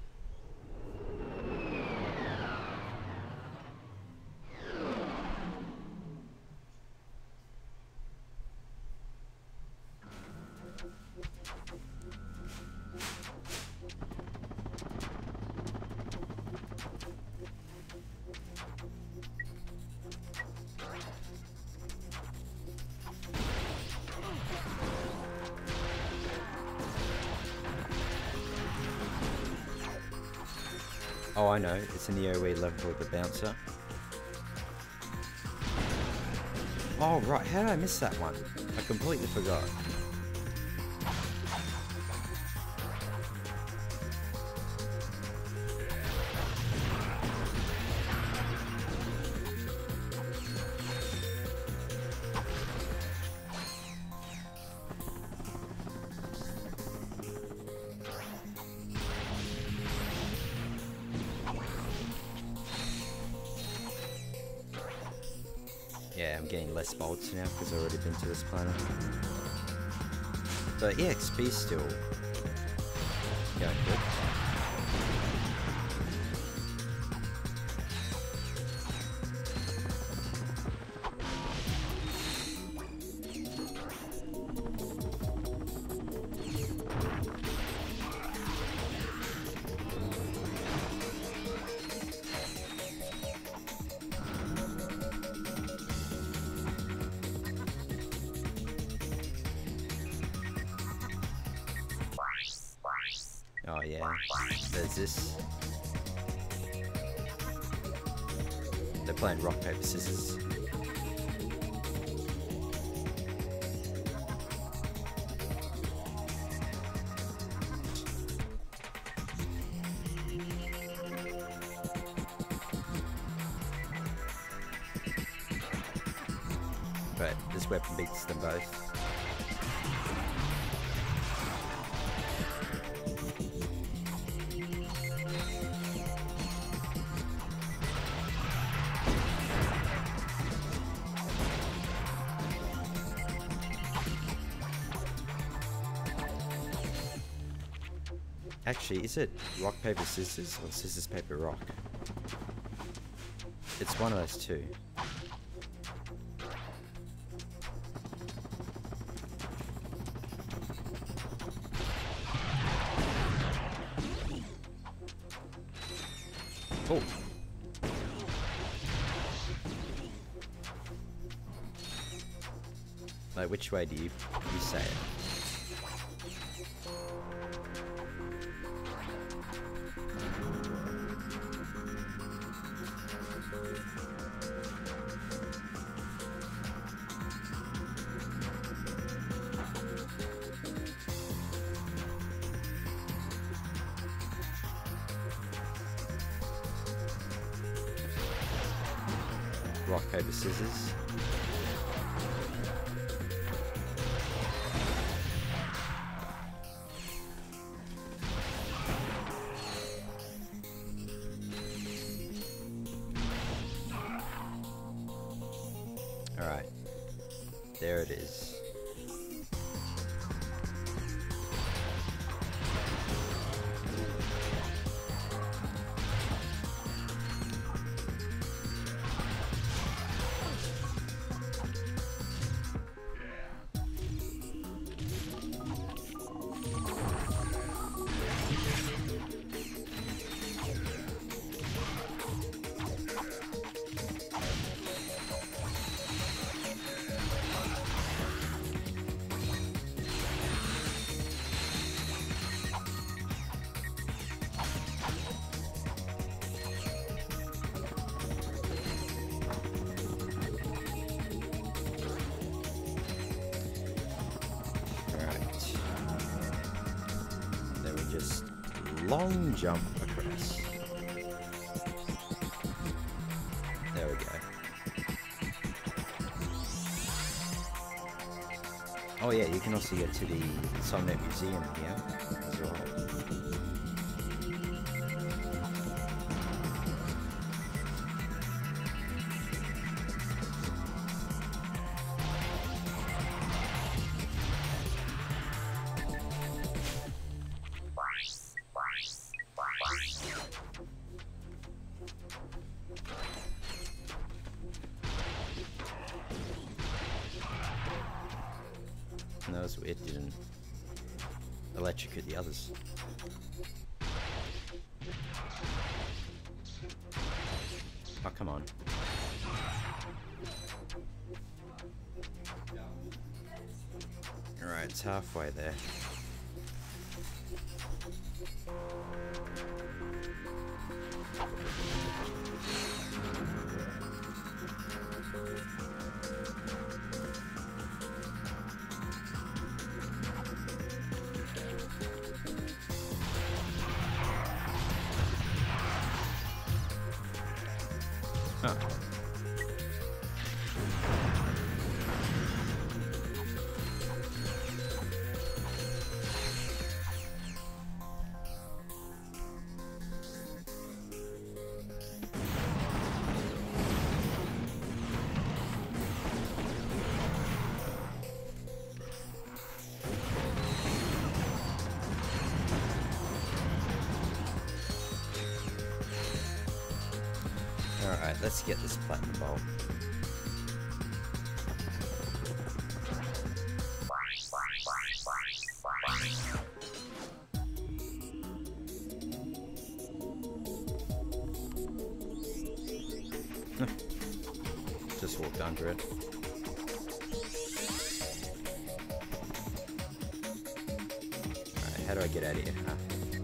A: Oh, I know. It's in the area where you level with the bouncer. Oh, right. How did I miss that one? I completely forgot. Yeah, I'm getting less bolts now because I've already been to this planet. But yeah, XP's still going good. Oh yeah, there's this. They're playing rock, paper, scissors. But this weapon beats them both. Actually, is it rock, paper, scissors or scissors, paper, rock? It's one of those two. Oh. Like, which way do you say it? Rock, paper, scissors. Alright. There it is. Just long jump across. There we go. Oh yeah, you can also get to the Sonnet Museum here as well. No, it didn't electrocute the others. Oh, come on. Alright, it's halfway there. Oh. Alright, let's get this platinum bolt. Just walked under it. Alright, how do I get out of here? Huh?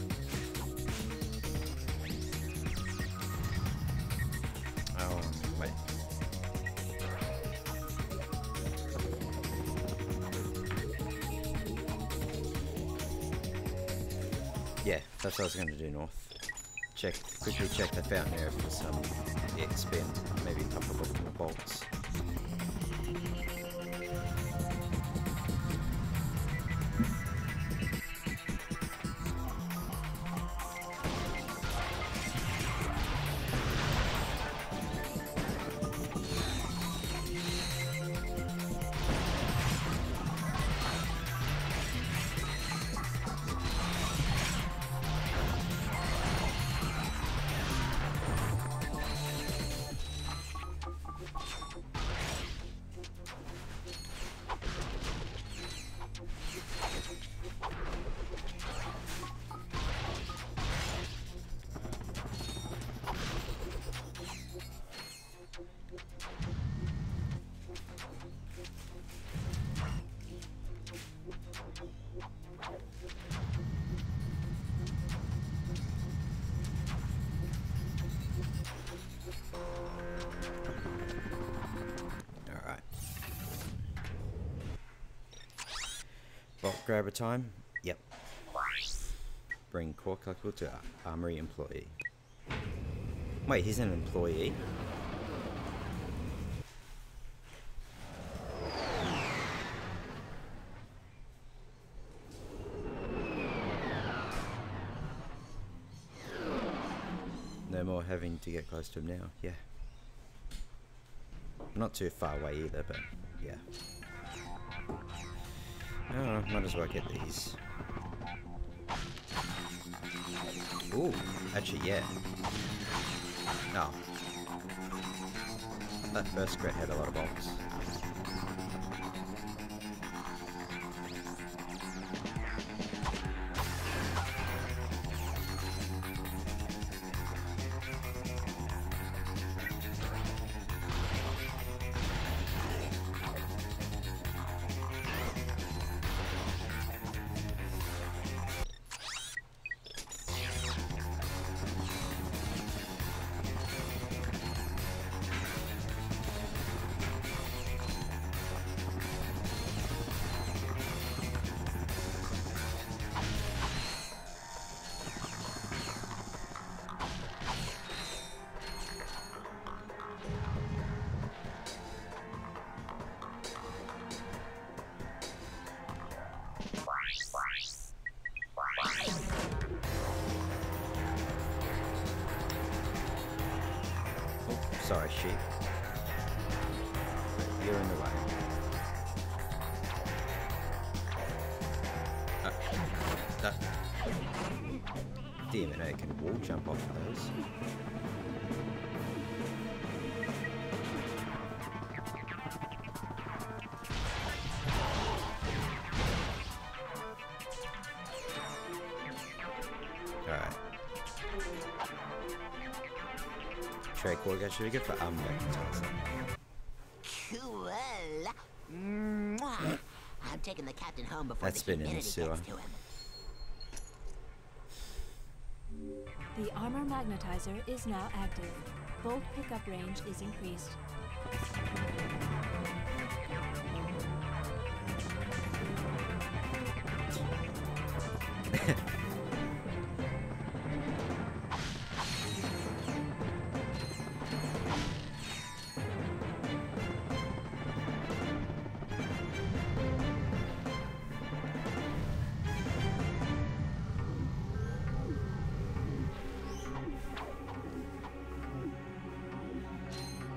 A: Oh, wait. Yeah, that's what I was going to do, North. Quickly check the fountain area for some XP and maybe a couple of bolts. Bolt grabber time? Yep. Bring core collectible to armory employee. Wait, he's an employee? No more having to get close to him now, yeah. Not too far away either, but yeah. Oh, might as well get these. Ooh, actually, yeah. Oh. That first crate had a lot of bolts. Sorry, sheep. You're in the way. Damn it, I can wall jump off of those. Alright. Trade core got should be good for magnetizer.
C: Cool. Mwah. I'm taking the captain home before
A: That's
C: the
A: been in the
C: humidity
A: sewer.
C: gets to him.
I: The armor magnetizer is now active. Bolt pickup range is increased.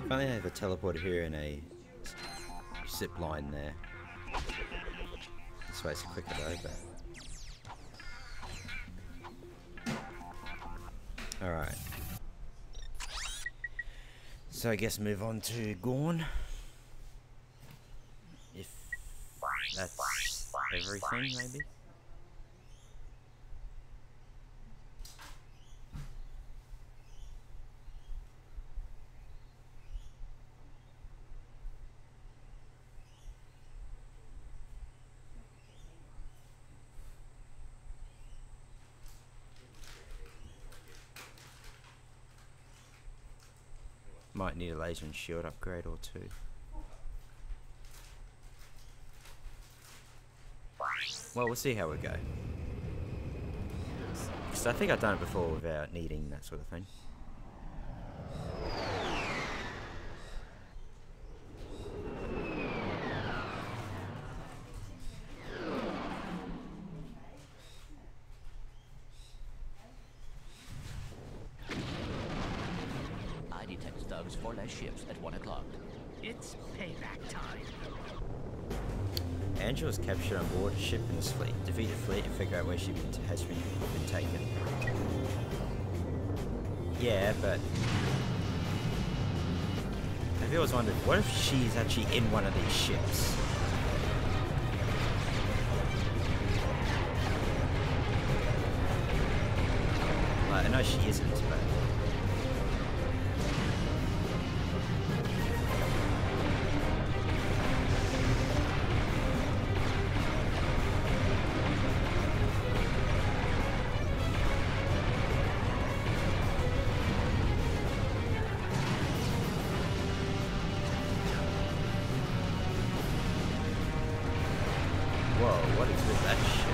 A: If only I have a teleporter here and a zip line there. This way it's quicker though, but... Alright. So I guess move on to Gorn. If that's everything, maybe? Might need a laser and shield upgrade or two. Well, we'll see how we go. Because I think I've done it before without needing that sort of thing.
H: For less ships at 1 o'clock.
E: It's payback time.
A: Angela's captured on board a ship in this fleet. Defeat the fleet and figure out where she has been taken. Yeah, but I've always wondered, what if she's actually in one of these ships? Like, I know she isn't, but... Whoa, what is with that shit?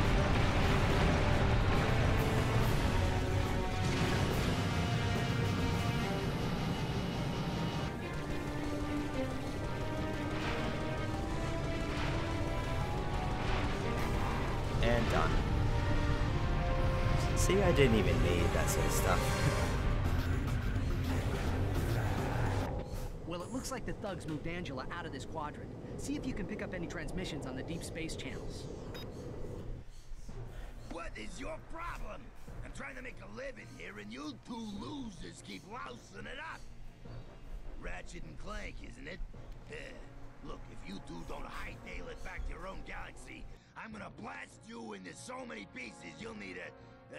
A: And done. See, I didn't even need that sort of stuff.
E: Well, it looks like the thugs moved Angela out of this quadrant. See if you can pick up any transmissions on the deep space channels.
C: What is your problem? I'm trying to make a living here, and you two losers keep lousing it up. Ratchet and Clank, isn't it? Look, if you two don't hightail it back to your own galaxy, I'm gonna blast you into so many pieces you'll need a...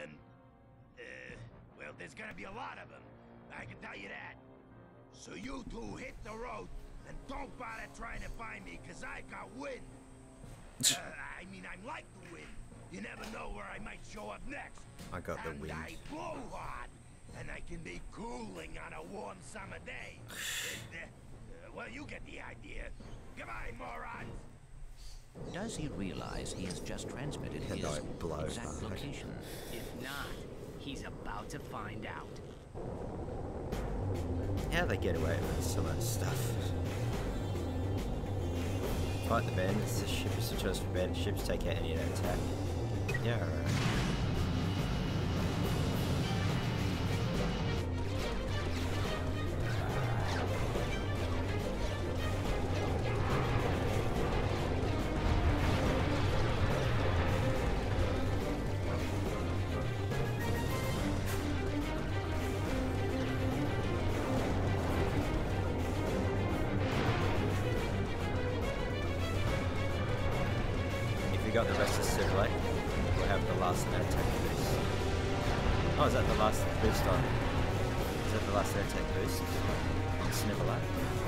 C: well, there's gonna be a lot of them. I can tell you that. So you two hit the road, and don't bother trying to find me, because I've got wind. I mean, I'm like the wind. You never know where I might show up next.
A: I got the wind.
C: And I blow hot, and I can be cooling on a warm summer day. Well, you get the idea. Goodbye, morons.
H: Does he realize he has just transmitted his exact location?
E: If not, he's about to find out.
A: How they get away with some of this stuff? Fight the bandits. This ship is a choice for bandit ships. Take out any attack. Yeah, alright. We got the rest of Civilite. We'll have the last air attack boost. Oh, is that the last boost on? Is that the last air attack boost on Civilite?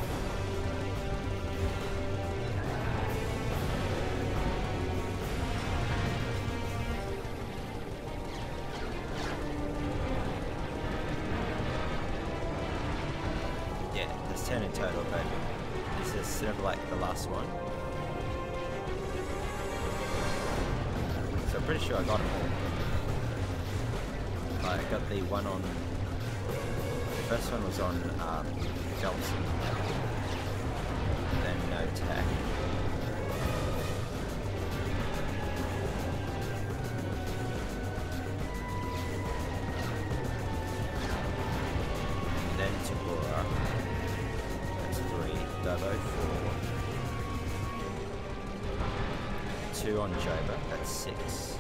A: Yeah, there's 10 in total, but this is Civilite the last one. So I'm pretty sure I got them all. I got the one on... The first one was on Johnson. Then no attack. Then Tabora. Dobo for 2 on Joba, that's 6.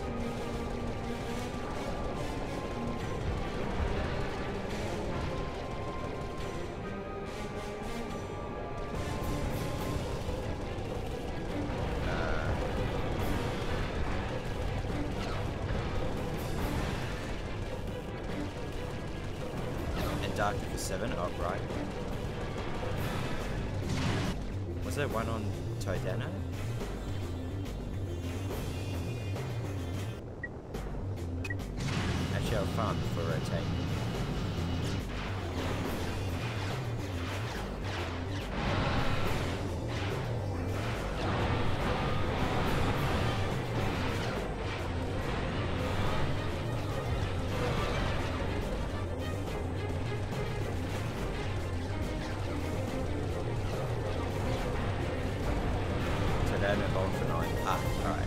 A: And Dark for 7, oh right. Was there one on Todano? Actually, I'll farm before rotating. Todano bowling for 9. Ah, alright.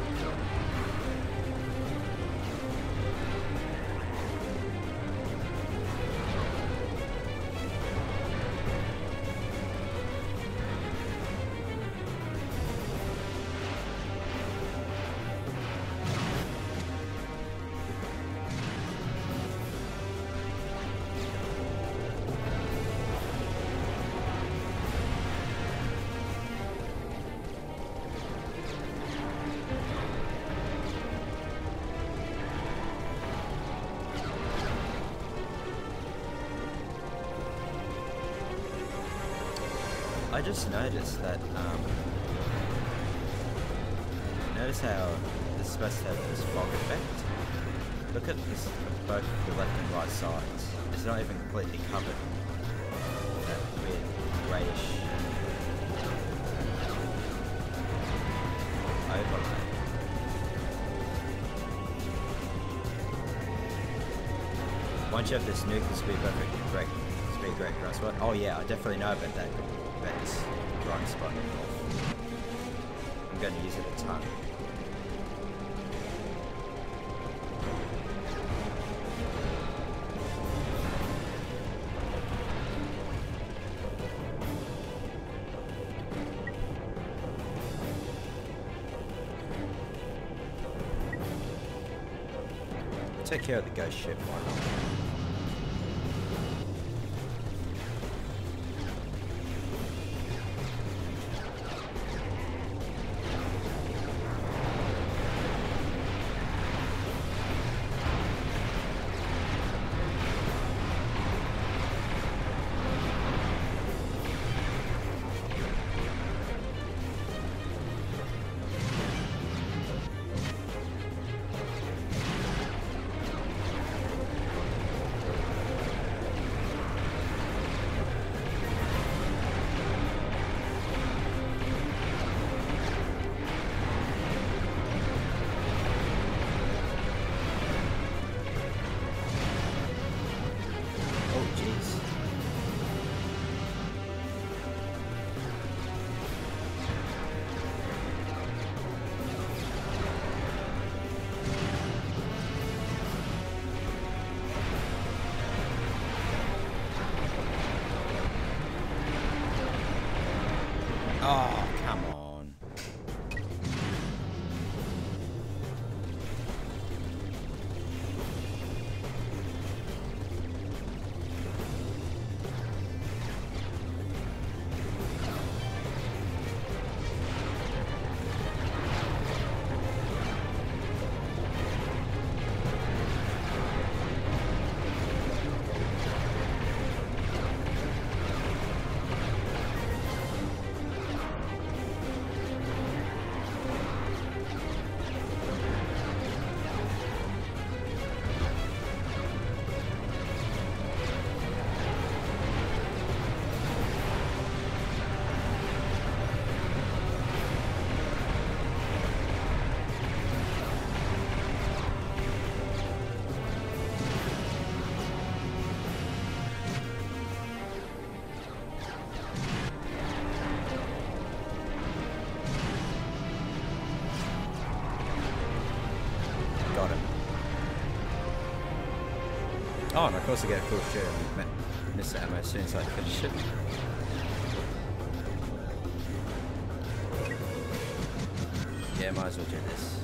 A: I just noticed that, notice how this is supposed to have this fog effect. Look at this, both the left and right sides. It's not even completely covered. That weird greyish overlay. Once you have this nuke, this will be perfect, great. This will be a great grass spot. Oh yeah, I definitely know about that. This drawing spot. I'm going to use it a ton. Take care of the ghost ship, why not? Oh, come on. Oh, and of course I get a cool share on Mr. Ammo as soon as I finish it. Yeah, might as well do this.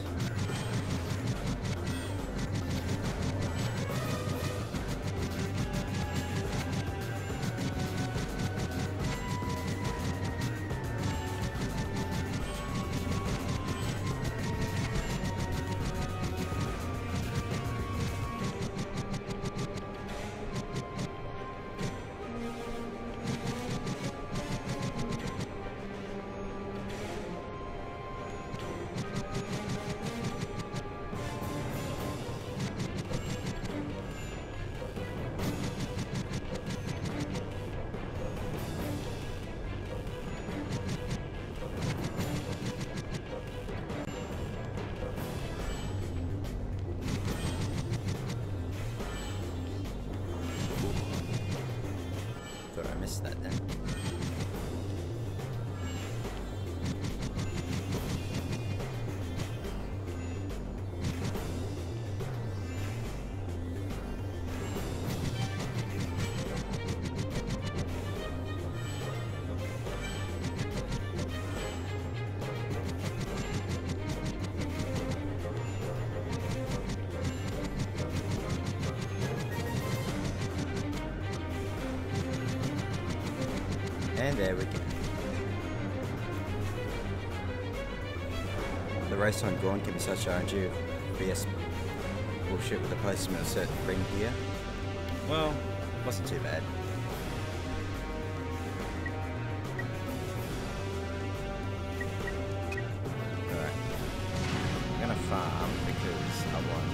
A: I missed that then. And there we go. The race on Gorn can be such RNG of BS bullshit with the placement of certain ring here. Well, wasn't too bad. Alright. I'm gonna farm because I want.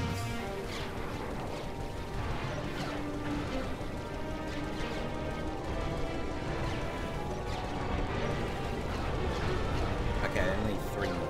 A: Okay, only 3 more.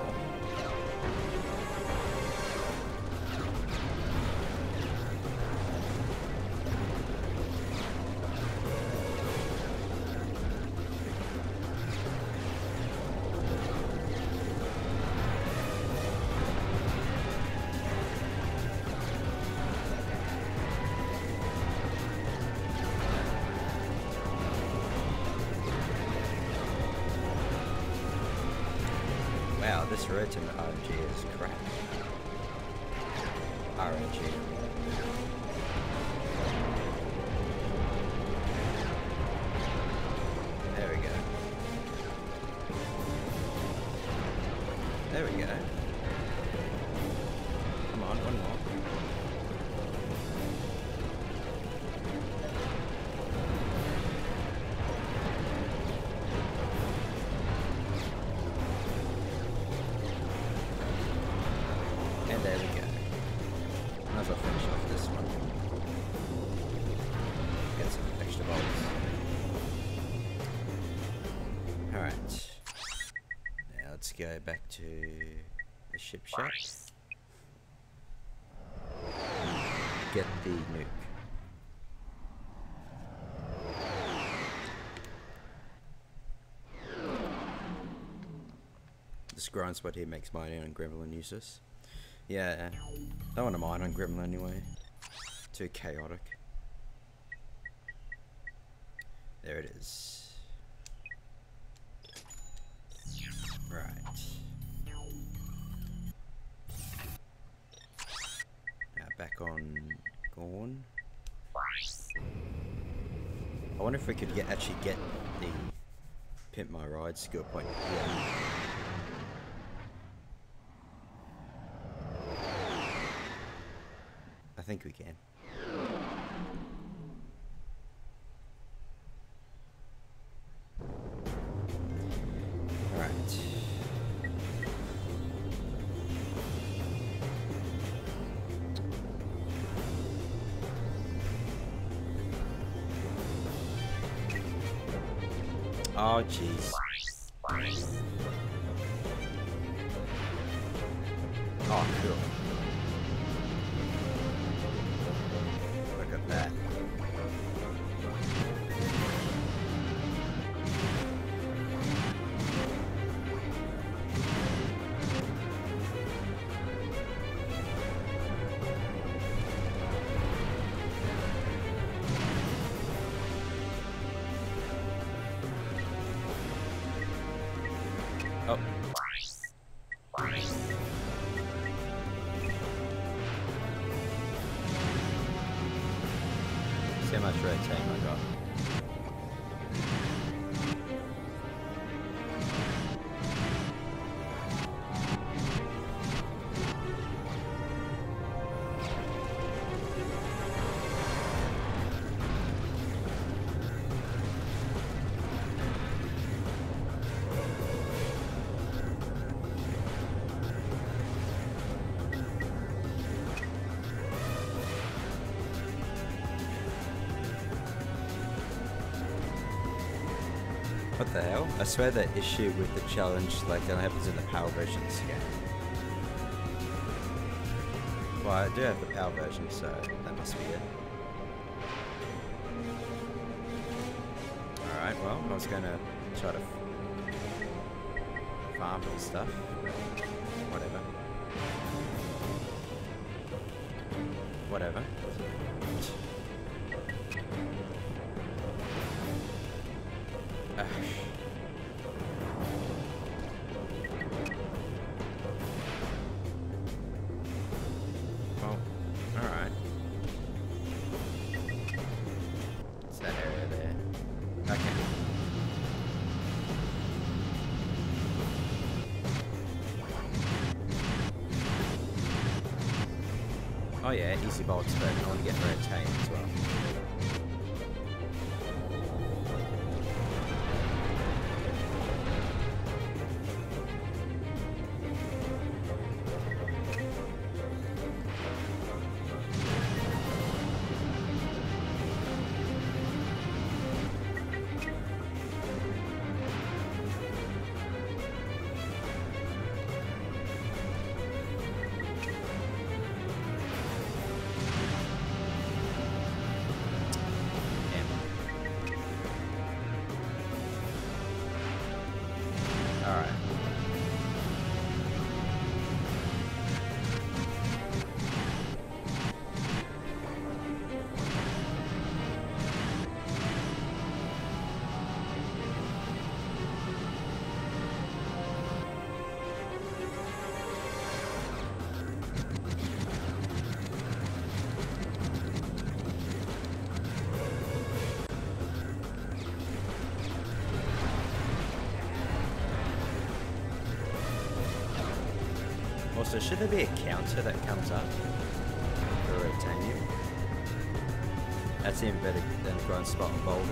A: Wow, this written RNG is crap. RNG. There we go. There we go. Come on, one more. And there we go. Might as well finish off this one. Get some extra bolts. Alright. Now let's go back to the ship shack. Get the nuke. This grind spot here makes mining on Gremlin useless. Yeah, don't want to mine on Gremlin anyway. Too chaotic. There it is. Right. Now back on Gorn. I wonder if we could actually get the Pimp My Ride skill point here. I think we can. Alright. Oh, jeez. Oh, cool. Look at that. Oh. See how much rotating I got. What the hell? I swear that issue with the challenge like that happens in the PAL versions. Well, I do have the PAL version, so that must be it. Alright, well, I was gonna try to farm and stuff. Whatever. Whatever. Well, alright. It's that area there. Okay. Oh yeah, easy bolts, but I want to get rotating as well. Alright. Also, should there be a counter that comes up for Titanium? That's even better than Grind Spot and Boulder.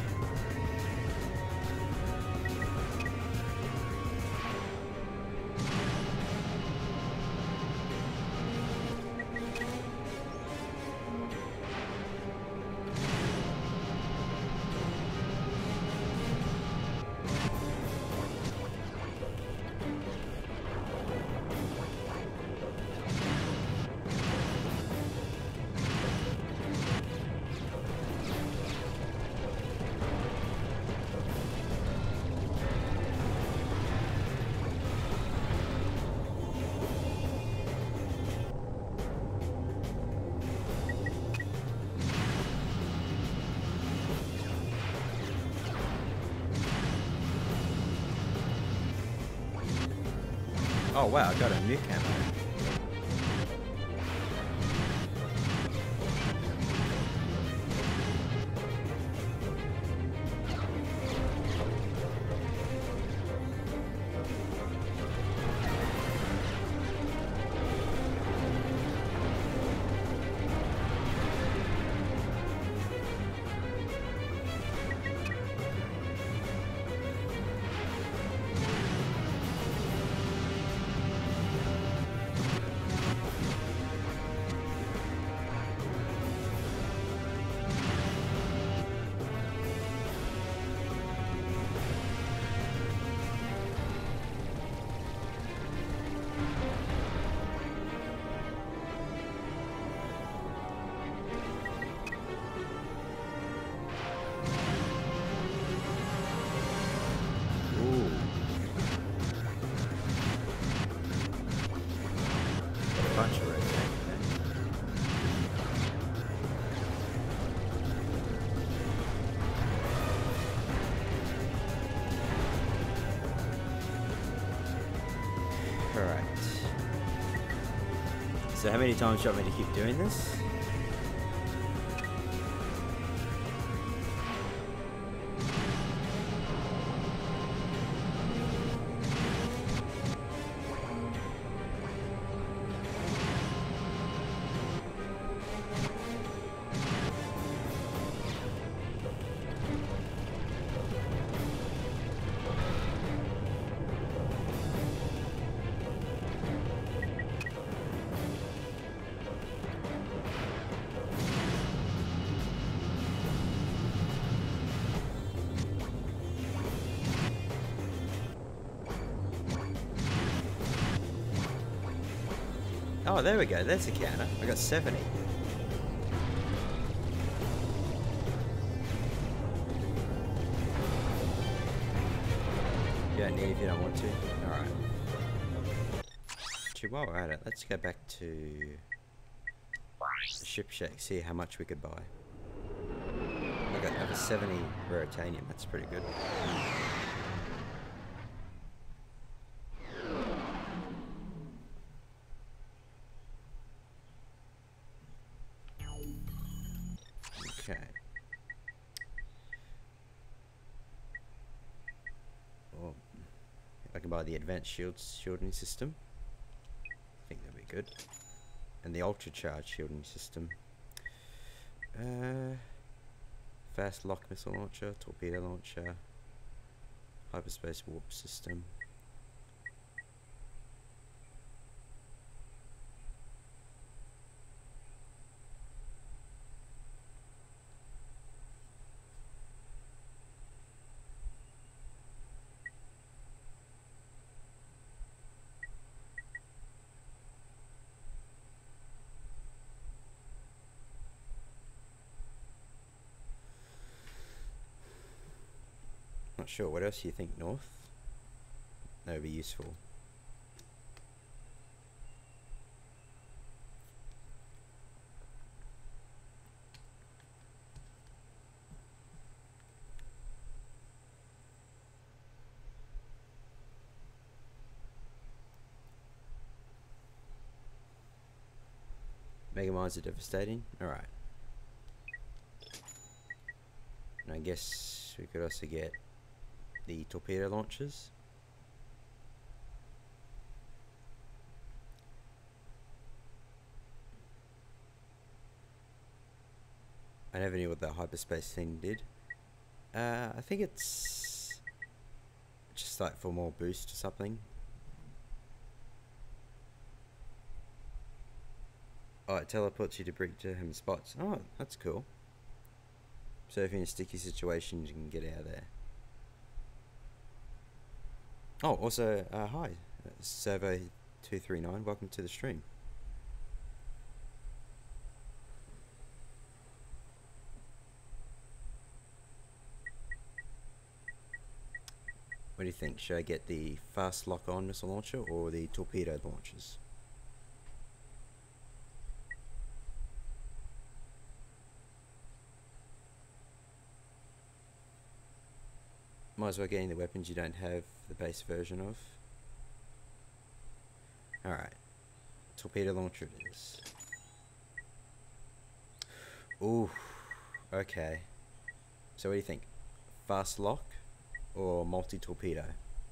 A: Oh wow, I got a new camo. Bunch of rotating there. Alright. So how many times do you want me to keep doing this? Oh, there we go. There's a counter. I got 70. You don't need if you don't want to. Alright. Actually, while we're at it, let's go back to the ship shack, see how much we could buy. I got over 70 Raritanium. That's pretty good. Okay. Well, I can buy the advanced shielding system. I think that'd be good. And the ultra charge shielding system. Fast lock missile launcher, torpedo launcher, hyperspace warp system. Not sure. What else do you think, North? That would be useful. Mega mines are devastating. Alright. And I guess we could also get the torpedo launchers. I never knew what that hyperspace thing did. I think it's just like for more boost or something. Oh, it teleports you to predetermined spots. Oh, that's cool. So if you're in a sticky situation, you can get out of there. Oh, also, hi, Servo239, welcome to the stream. What do you think? Should I get the fast lock-on missile launcher or the torpedo launchers? Might as well get the weapons you don't have the base version of. Alright. Torpedo launcher it is. Ooh. Okay. So what do you think? Fast lock or multi-torpedo?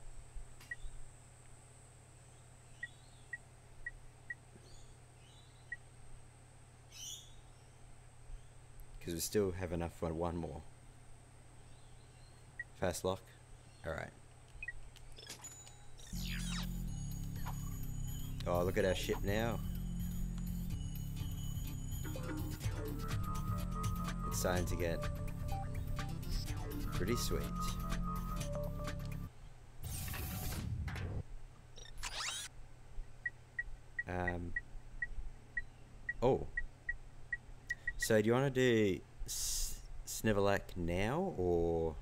A: Because we still have enough for one more. Fast lock? Alright. Oh, look at our ship now. It's starting to get pretty sweet. Oh. So do you want to do Snivelak now or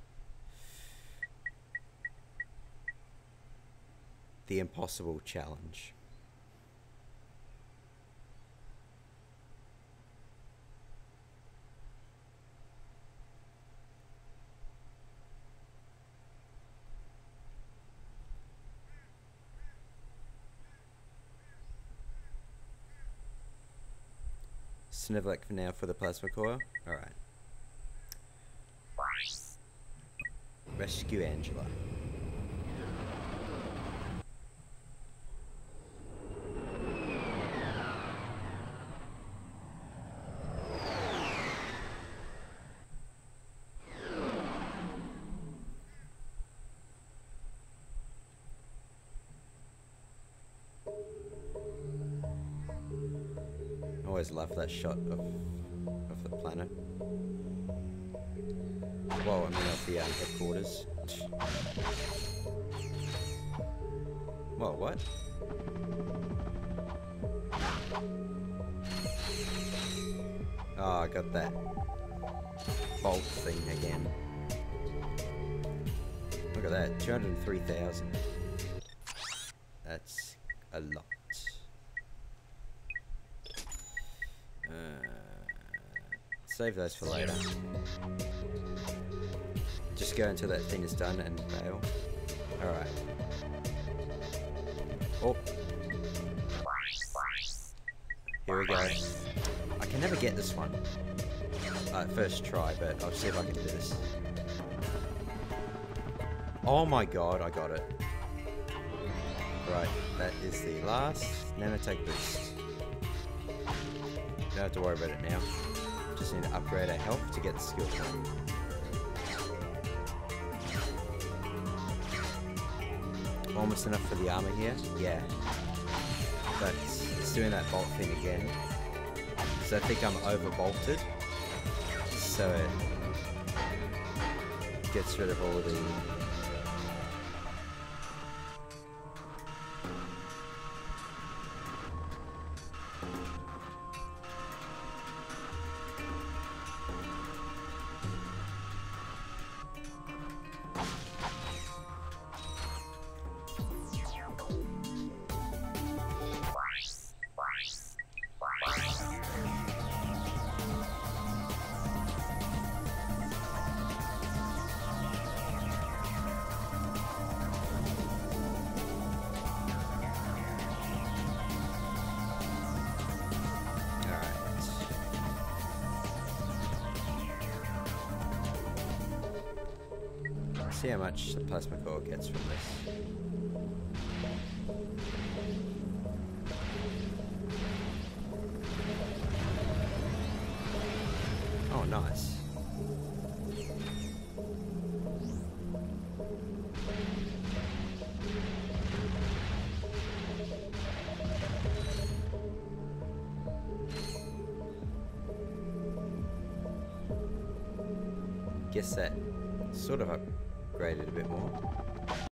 A: the impossible challenge? Snivelak for now for the plasma core. Alright. Rescue Angela. Always love that shot of the planet. Well, I mean of the headquarters. Well, what? Oh, I got that bolt thing again. Look at that, 203,000. That's a lot. Save those for later. Just go until that thing is done and bail. Alright. Oh. Here we go. I can never get this one. First try, but I'll see if I can do this. Oh my god, I got it. Right, that is the last nanotech boost. Don't have to worry about it now. Just need to upgrade our health to get the skill point. Almost enough for the armor here? Yeah. But it's doing that bolt thing again. So I think I'm over bolted. So it gets rid of all of the... See how much the plasma core gets from this. Oh, nice. Guess that sort of upgraded a bit more.